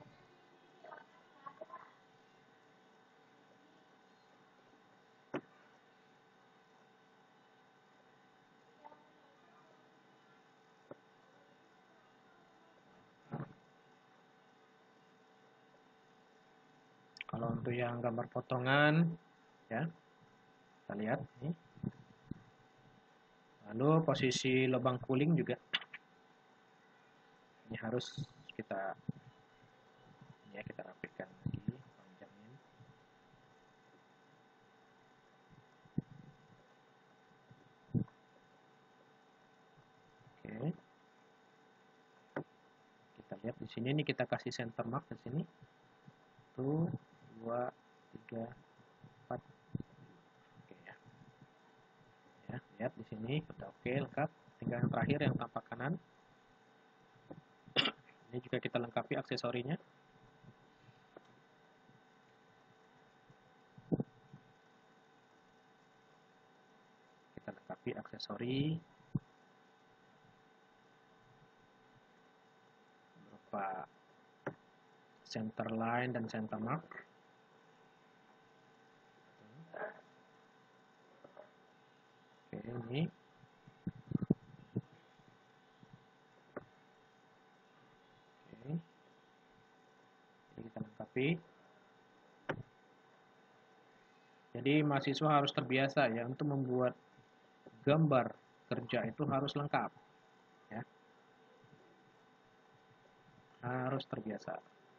Kalau untuk yang gambar potongan, ya, kita lihat nih. Lalu posisi lubang cooling juga ini harus kita ya kita rapikan lagi, panjangin. Oke. Kita lihat di sini nih, kita kasih center mark di sini. Satu, dua, tiga, empat. Oke ya. Ya, lihat di sini udah oke, lengkap. Tinggal yang terakhir yang tampak kanan. Ini juga kita lengkapi aksesorinya. Kita lengkapi aksesori berupa center line dan center mark. Oke, ini. Oke. Jadi kita lengkapi. Jadi mahasiswa harus terbiasa ya untuk membuat gambar kerja itu harus lengkap. Ya. Harus terbiasa.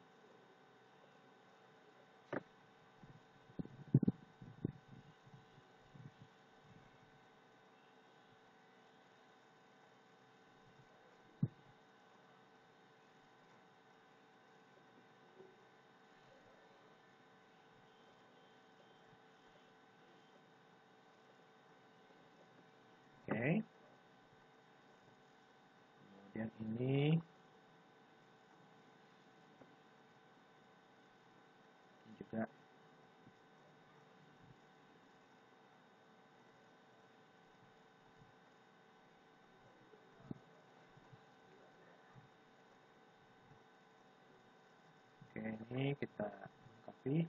Oke. Kemudian ini juga oke, ini kita lengkapi.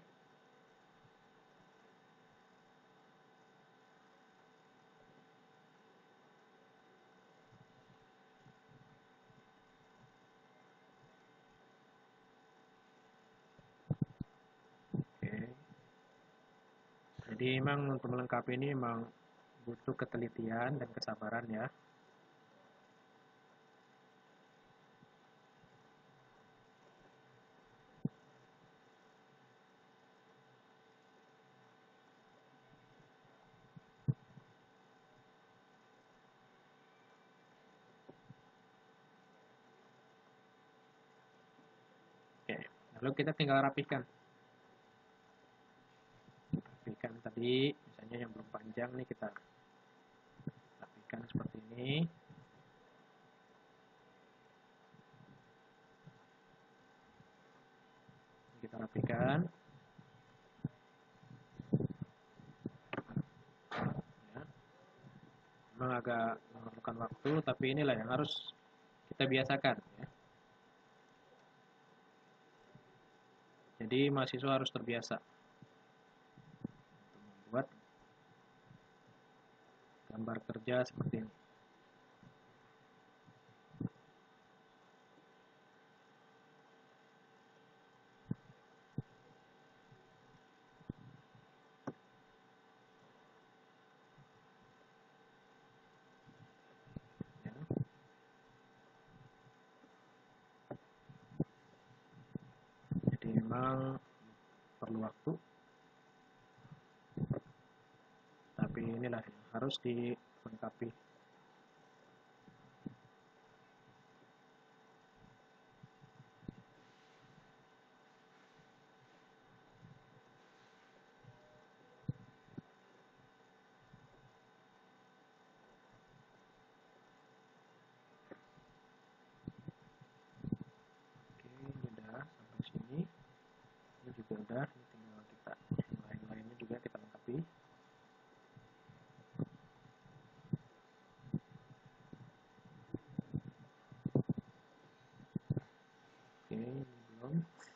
Jadi memang untuk melengkapi ini memang butuh ketelitian dan kesabaran ya. Oke, lalu kita tinggal rapikan. Rapikan tadi, misalnya yang belum panjang nih kita rapikan seperti ini. Kita rapikan. Ya. Memang agak memerlukan waktu, tapi inilah yang harus kita biasakan. Ya. Jadi mahasiswa harus terbiasa untuk membuat gambar kerja seperti ini. Ya. Jadi memang perlu waktu, tapi inilah yang harus dilengkapi. Oke, belum.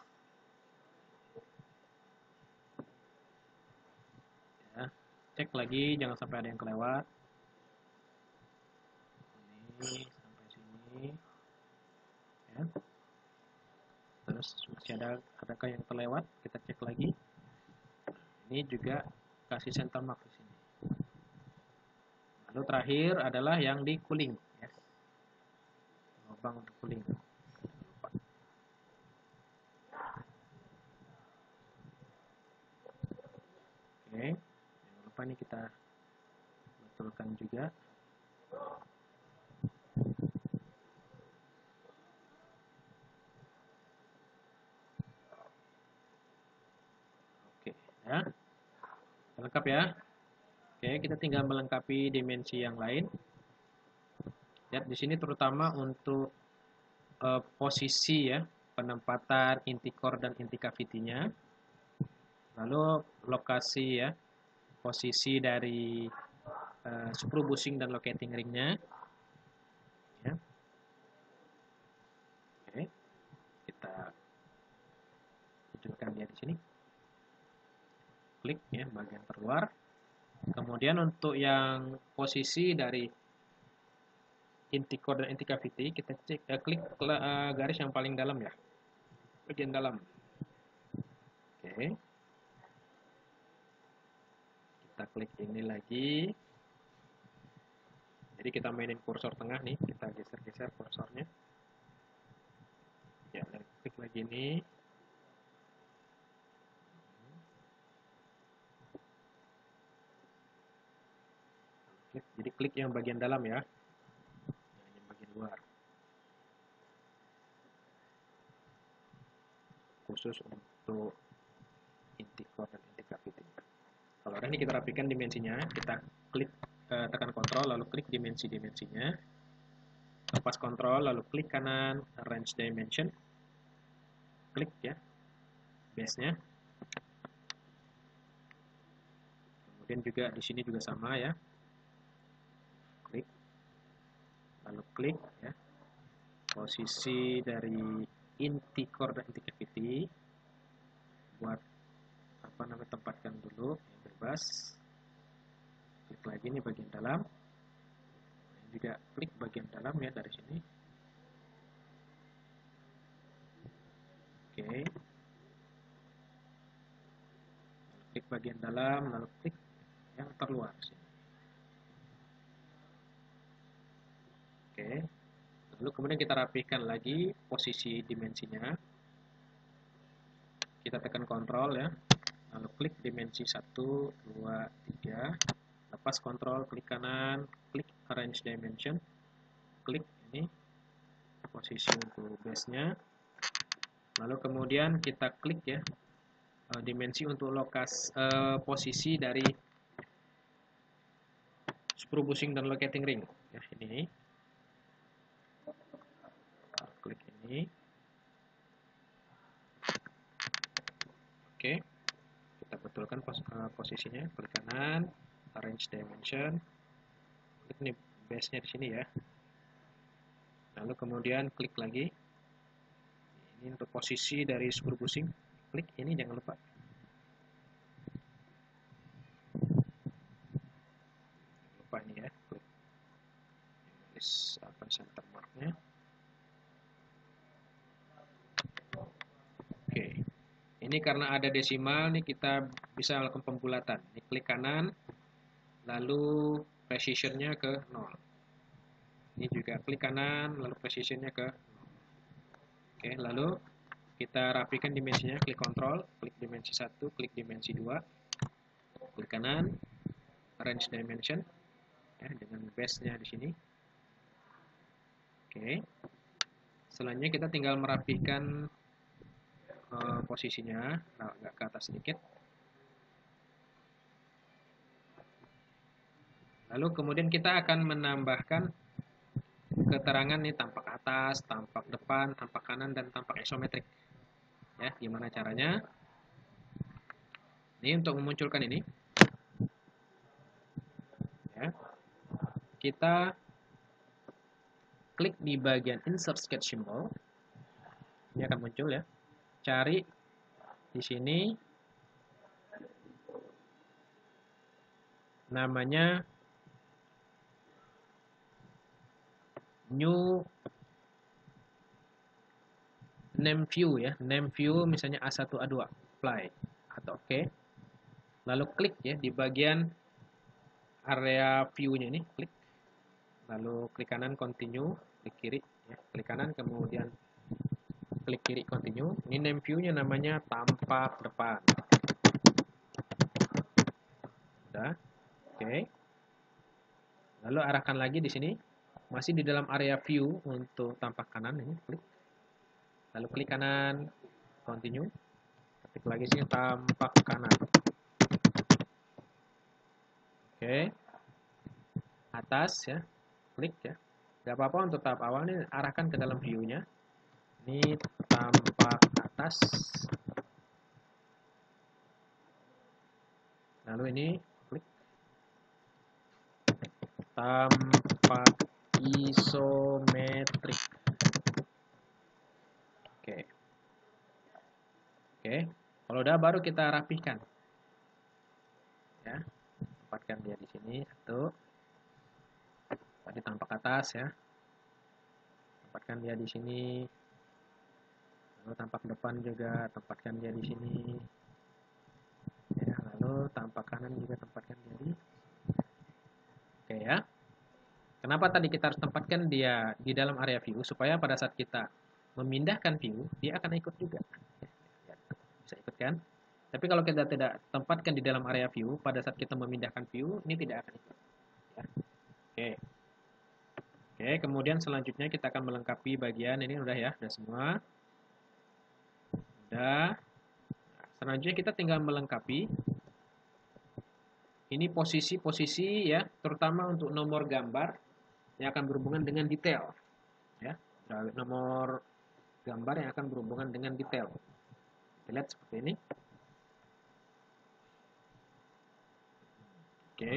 Ya, cek lagi, jangan sampai ada yang kelewat. Ini sampai sini. Ya. Terus masih ada adakah yang terlewat? Kita cek lagi. Ini juga kasih center mark di sini. Lalu terakhir adalah yang di cooling, ya. Lubang untuk cooling. Oke, jangan lupa nih kita betulkan juga. Oke, ya. Lengkap ya. Oke, kita tinggal melengkapi dimensi yang lain. Lihat di sini terutama untuk uh, posisi ya, penempatan inti core dan inti cavity-nya. Lalu lokasi ya, posisi dari uh, screw bushing dan locating ring-nya. Ya. Oke, kita munculkan dia di sini. Klik ya bagian terluar. Kemudian untuk yang posisi dari inti core dan inti cavity, kita cek uh, klik uh, garis yang paling dalam ya, bagian dalam. Oke, kita klik ini lagi. Jadi kita mainin kursor tengah nih, kita geser-geser kursornya. Ya, klik lagi ini. Klik, jadi klik yang bagian dalam ya, yang bagian luar. Khusus untuk inti core dan inti cavity. Kalau udah ini kita rapikan dimensinya, kita klik eh, tekan kontrol lalu klik dimensi-dimensinya. Lepas kontrol lalu klik kanan arrange dimension. Klik ya base-nya. Kemudian juga di sini juga sama ya. Klik. Lalu klik ya. Posisi dari inti core dan inti cavity. Buat apa namanya tempatkan dulu yang bebas. Klik lagi nih bagian dalam. Juga klik bagian dalam ya dari sini. Oke. Klik bagian dalam lalu klik yang terluar sini. Oke. Lalu kemudian kita rapihkan lagi posisi dimensinya. Kita tekan kontrol ya. Lalu klik dimensi satu, dua, tiga. Lepas kontrol, klik kanan, klik arrange dimension. Klik ini posisi untuk base-nya. Lalu kemudian kita klik ya dimensi untuk lokasi eh, posisi dari screw bushing dan locating ring ya, ini klik ini. Oke, kita betulkan pos uh, posisinya, klik kanan arrange dimension, klik nih base nya di sini ya. Lalu kemudian klik lagi ini untuk posisi dari screw bushing, klik ini jangan lupa. Lupa ini ya, klik apa center marknya. Oke, ini karena ada desimal nih kita bisa lakukan pembulatan. Ini klik kanan, lalu precisionnya ke nol. Ini juga klik kanan, lalu precisionnya ke nol. Oke, lalu kita rapikan dimensinya, klik kontrol, klik dimensi satu, klik dimensi dua, klik kanan, arrange dimension, ya, dengan base-nya di sini. Oke, selanjutnya kita tinggal merapikan uh, posisinya, nah, agak ke atas sedikit. Lalu kemudian kita akan menambahkan keterangan nih tampak atas, tampak depan, tampak kanan, dan tampak isometrik. Ya, gimana caranya? Ini untuk memunculkan ini. Ya. Kita klik di bagian insert sketch symbol. Ini akan muncul ya. Cari di sini namanya new name view ya. Name view misalnya A satu A dua. Apply atau oke. Okay. Lalu klik ya di bagian area view-nya ini, klik. Lalu klik kanan continue, klik kiri ya. Klik kanan kemudian klik kiri continue. Ini name view-nya namanya tampak depan. Udah. Oke. Okay. Lalu arahkan lagi di sini. Masih di dalam area view untuk tampak kanan ini, klik. Lalu klik kanan, continue. Klik lagi sini tampak kanan. Oke. Atas ya. Klik ya. Gak apa-apa untuk tahap awal ini arahkan ke dalam view-nya. Ini tampak atas. Lalu ini klik. Tampak isometrik. Oke. Oke. Kalau udah baru kita rapihkan. Ya. Tempatkan dia di sini. Satu. Tadi tampak atas ya. Tempatkan dia di sini. Lalu tampak depan juga, tempatkan dia di sini. Ya, lalu tampak kanan juga tempatkan dia di. Oke ya. Kenapa tadi kita harus tempatkan dia di dalam area view supaya pada saat kita memindahkan view dia akan ikut juga. Ya, bisa ikut kan? Tapi kalau kita tidak tempatkan di dalam area view pada saat kita memindahkan view ini tidak akan ikut. Ya. Oke. Oke, kemudian selanjutnya kita akan melengkapi bagian ini udah ya, udah semua. Udah. Nah, selanjutnya kita tinggal melengkapi ini posisi-posisi ya, terutama untuk nomor gambar yang akan berhubungan dengan detail. Ya, nomor gambar yang akan berhubungan dengan detail. Kita lihat seperti ini. Oke.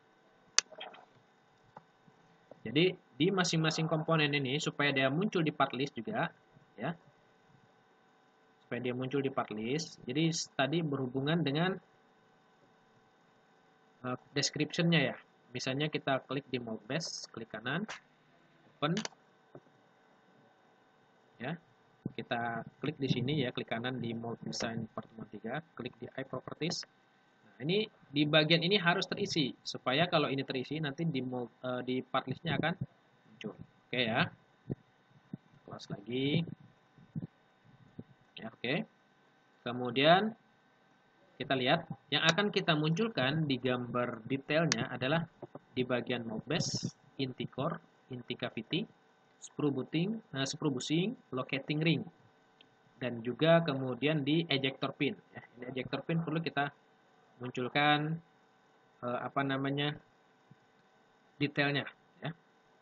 Jadi di masing-masing komponen ini supaya dia muncul di part list juga, ya. Supaya dia muncul di part list. Jadi tadi berhubungan dengan uh, description-nya ya. Misalnya kita klik di mold base, klik kanan, open, ya. Kita klik di sini ya, klik kanan di mold design pertemuan tiga, klik di eye properties. Nah, ini di bagian ini harus terisi supaya kalau ini terisi nanti di mold, uh, di part list-nya akan muncul. Oke ya. Close lagi. Ya, oke. Kemudian kita lihat yang akan kita munculkan di gambar detailnya adalah di bagian mold base, inti core, inti cavity, sprue bushing, nah, sprue bushing, locating ring, dan juga kemudian di ejector pin. Ya, ini ejector pin perlu kita munculkan eh, apa namanya detailnya. Ya.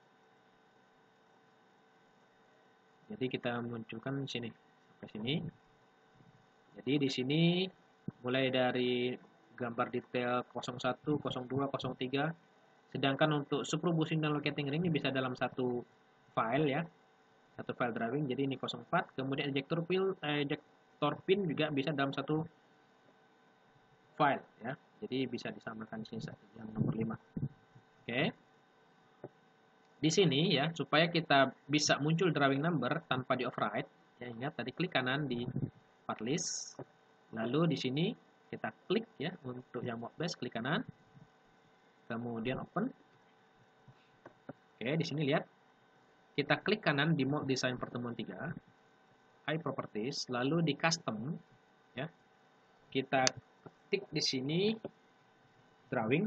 Jadi kita munculkan sini sampai sini. Jadi di sini mulai dari gambar detail nol satu, nol dua, nol tiga. Sedangkan untuk sprue bushing dan locating ring ini bisa dalam satu file ya. Satu file drawing. Jadi ini nol empat, kemudian ejector pin ejector pin juga bisa dalam satu file ya. Jadi bisa disamakan sini yang nomor lima. Oke. Di sini ya, supaya kita bisa muncul drawing number tanpa di override, ya ingat tadi klik kanan di part list. Lalu di sini kita klik ya untuk yang mold base, klik kanan. Kemudian open. Oke, di sini lihat. Kita klik kanan di mold design pertemuan tiga. Eye properties, lalu di custom ya. Kita ketik di sini drawing.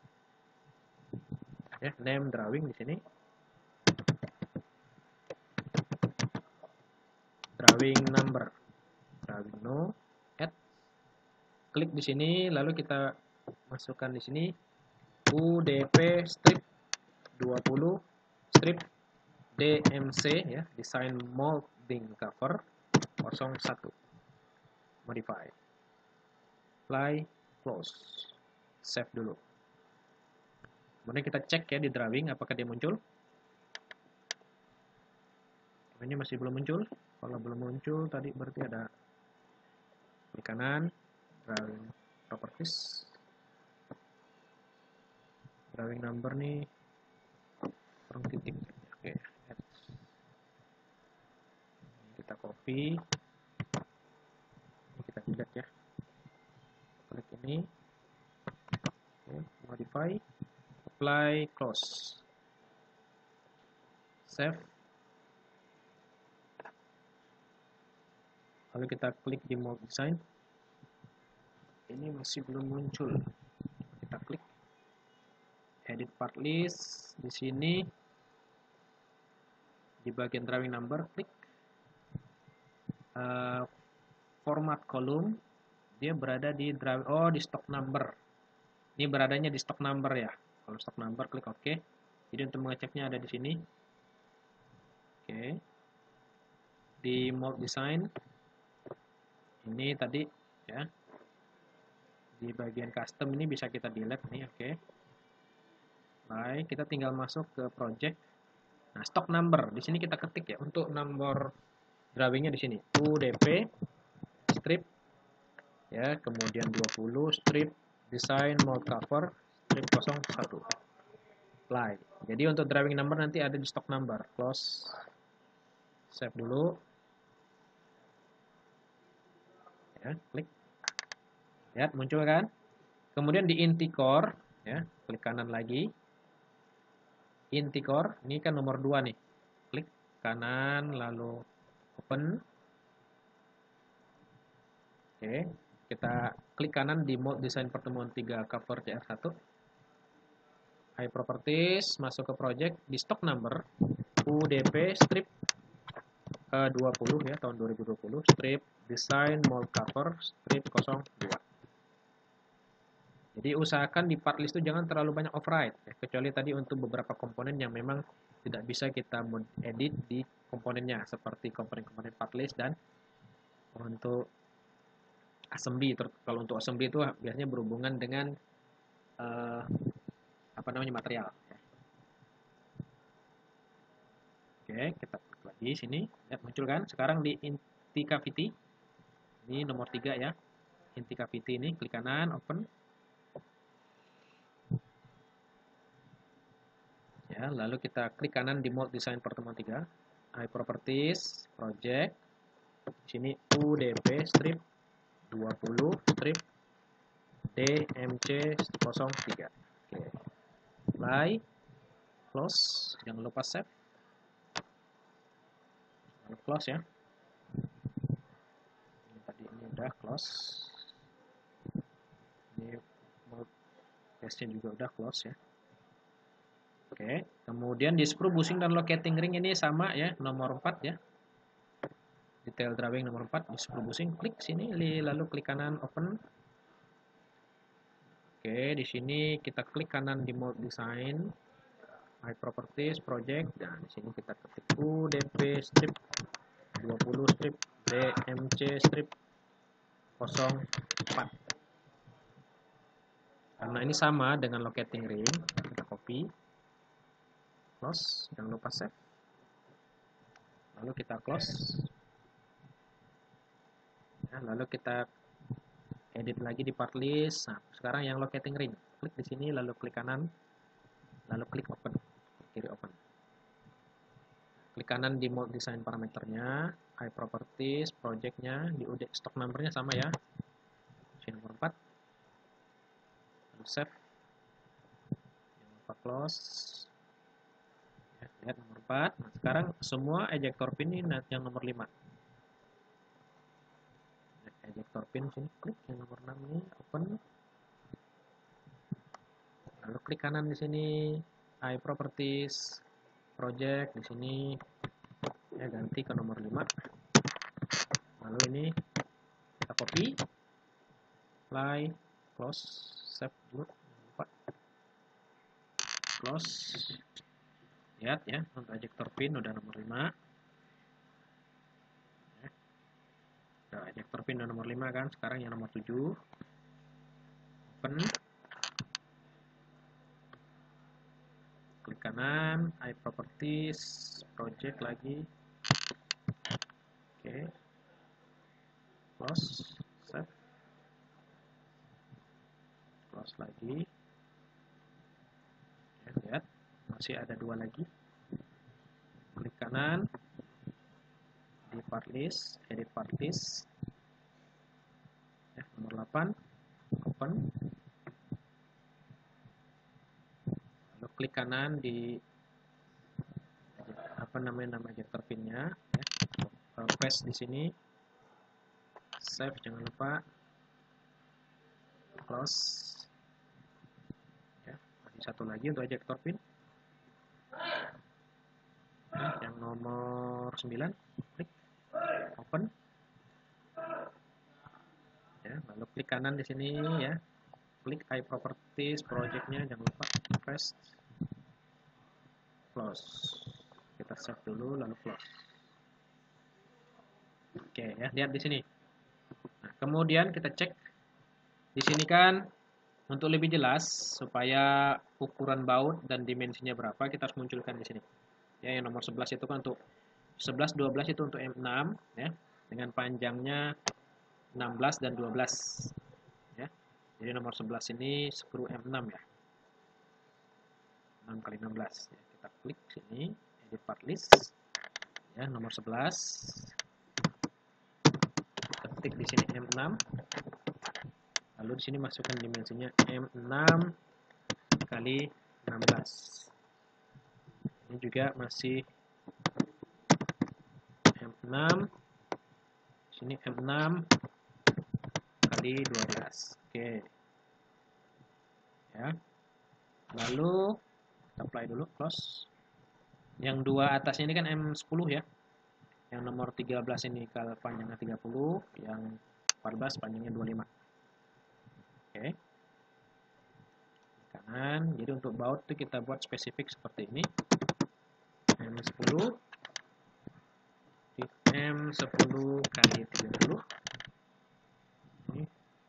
Ya, name drawing di sini. Drawing number. Drawing no add. Klik di sini lalu kita masukkan di sini U D P strip dua puluh strip D M C ya, design molding cover nol satu. Modify. Apply, close. Save dulu. Kemudian kita cek ya di drawing apakah dia muncul. Ini masih belum muncul. Kalau belum muncul tadi berarti ada klik kanan, drawing properties, drawing number nih kurang titik. Oke, kita copy, ini kita delete ya. Klik ini, oke, modify, apply, close, save. Lalu kita klik di mold design. Ini masih belum muncul. Kita klik edit part list. Di sini di bagian drawing number, klik uh, format kolom. Dia berada di drawing, oh di stock number. Ini beradanya di stock number ya. Kalau stock number klik OK. Jadi untuk mengeceknya ada di sini. Oke. Di mold design ini tadi ya. Di bagian custom ini bisa kita delete nih, oke. Baik, kita tinggal masuk ke project. Nah, stock number di sini kita ketik ya untuk nomor drawingnya di sini. U D P strip ya, kemudian dua puluh strip design mold cover strip nol satu. Apply. Jadi untuk drawing number nanti ada di stock number. Close. Save dulu. Ya, klik. Lihat muncul kan? Kemudian di inti core ya, klik kanan lagi. Inti core, ini kan nomor dua nih. Klik kanan lalu open. Oke, kita klik kanan di mold design pertemuan tiga cover C R satu. High properties, masuk ke project di stock number U D P strip uh, dua puluh ya, tahun dua ribu dua puluh, strip design mold cover strip nol dua. Jadi usahakan di part list itu jangan terlalu banyak override ya, kecuali tadi untuk beberapa komponen yang memang tidak bisa kita edit di komponennya, seperti komponen-komponen part list dan untuk assembly. Kalau untuk assembly itu biasanya berhubungan dengan uh, apa namanya material. Oke, kita klik lagi sini, lihat muncul kan? Sekarang di inti cavity, ini nomor tiga ya, inti cavity ini klik kanan, open. Ya, lalu kita klik kanan di mold design pertemuan tiga, high properties, project, di sini U D P strip dua puluh strip D M C nol tiga. Oke. Apply, close, jangan lupa save. Lalu close ya. Ini tadi ini udah close. Ini mold testnya juga udah close ya. Oke, kemudian di sprue bushing dan locating ring ini sama ya, nomor empat ya. Detail drawing nomor empat, di sprue bushing klik sini lalu klik kanan open. Oke, di sini kita klik kanan di mold design, high properties, project, dan di sini kita ketik U D P strip dua puluh strip D M C strip nol empat. Karena ini sama dengan locating ring, kita copy. Close, jangan lupa save. Lalu kita close. Ya, lalu kita edit lagi di part list. Nah, sekarang yang locating ring, klik di sini lalu klik kanan, lalu klik open, kiri open. Klik kanan di mold design parameternya, high properties, projectnya, di U D stock numbernya sama ya, sini nomor empat. Lalu save. Jangan lupa close. Ya, lihat nomor empat. Nah, sekarang semua ejector pin ini yang nomor lima. Ejector pin sini klik yang nomor enam ini open. Lalu klik kanan di sini high properties project, di sini ya ganti ke nomor lima. Lalu ini kita copy, apply, close, save dulu, lupa. Close. Lihat ya, untuk ejector pin udah nomor lima. Nah, ejector pin udah nomor lima kan, sekarang yang nomor tujuh. Open. Klik kanan, high properties, project lagi. close, save, close lagi. Ya, lihat masih ada dua lagi. Klik kanan di part list, edit part list. Ya, nomor delapan, open. Lalu klik kanan di apa namanya nama ejector pinnya, ya. Paste di sini, save jangan lupa, close. Ya, masih satu lagi untuk ejector pin. Ya, yang nomor sembilan, klik open. Ya, lalu klik kanan di sini ya, klik iProperties projectnya, jangan lupa paste, close. Kita save dulu lalu close. Oke ya, lihat di sini. Nah, kemudian kita cek di sini kan untuk lebih jelas supaya ukuran baut dan dimensinya berapa kita harus munculkan di sini. Ya, yang nomor sebelas itu kan untuk sebelas dua belas itu untuk M enam ya, dengan panjangnya enam belas dan dua belas ya. Jadi nomor sebelas ini skru M enam ya. enam kali enam belas ya. Kita klik sini, edit part list. Ya, nomor sebelas. Kita ketik di sini M enam. Lalu di sini masukkan dimensinya M enam kali enam belas. Ini juga masih M enam. Di sini M enam kali dua belas. Oke. Ya. Lalu kita apply dulu, close. Yang dua atasnya ini kan M sepuluh ya. Yang nomor tiga belas ini kalau panjangnya tiga puluh, yang empat belas panjangnya dua puluh lima. Oke. Kanan. Jadi untuk baut itu kita buat spesifik seperti ini. M sepuluh di M sepuluh kali tiga puluh. Ini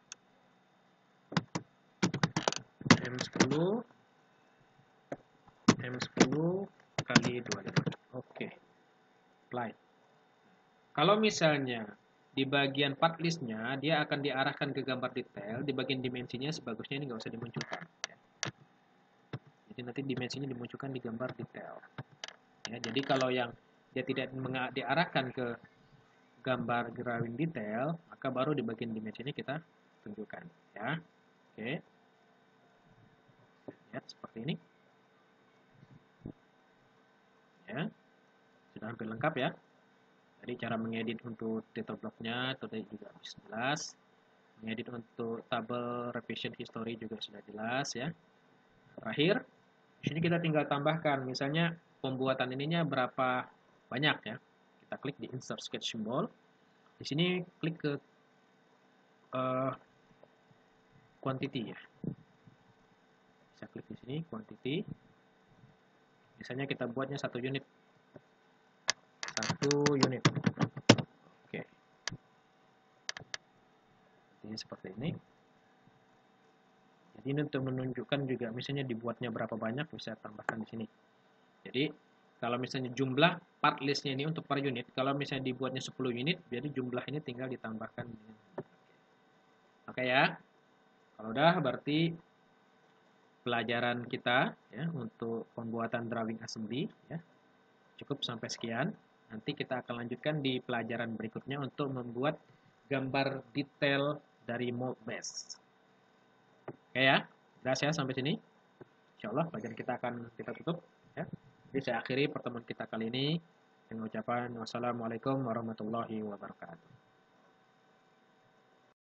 M sepuluh M sepuluh kali dua puluh lima. Oke. Apply. Kalau misalnya di bagian part listnya dia akan diarahkan ke gambar detail, di bagian dimensinya sebagusnya ini nggak usah dimunculkan. Ya. Jadi nanti dimensinya dimunculkan di gambar detail. Ya, jadi kalau yang dia tidak diarahkan ke gambar drawing detail, maka baru di bagian dimensi ini kita tunjukkan. Ya, oke. Lihat seperti ini. Ya, sudah hampir lengkap ya. Jadi cara mengedit untuk data blocknya tadi juga jelas. Mengedit untuk tabel revision history juga sudah jelas ya. Terakhir, di sini kita tinggal tambahkan misalnya pembuatan ininya berapa banyak ya. Kita klik di insert sketch symbol. Di sini klik ke uh, quantity ya. Bisa klik di sini quantity. Misalnya kita buatnya satu unit. Satu unit. Oke. Jadi seperti ini. Jadi ini untuk menunjukkan juga misalnya dibuatnya berapa banyak bisa tambahkan di sini. Jadi kalau misalnya jumlah part listnya ini untuk per unit, kalau misalnya dibuatnya sepuluh unit, jadi jumlah ini tinggal ditambahkan. Oke ya. Kalau udah berarti pelajaran kita ya untuk pembuatan drawing assembly ya cukup sampai sekian. Nanti kita akan lanjutkan di pelajaran berikutnya untuk membuat gambar detail dari mold base. Oke ya, jelas ya sampai sini. Insya Allah pelajaran kita akan kita tutup ya. Jadi saya akhiri pertemuan kita kali ini dengan ucapan wassalamualaikum warahmatullahi wabarakatuh.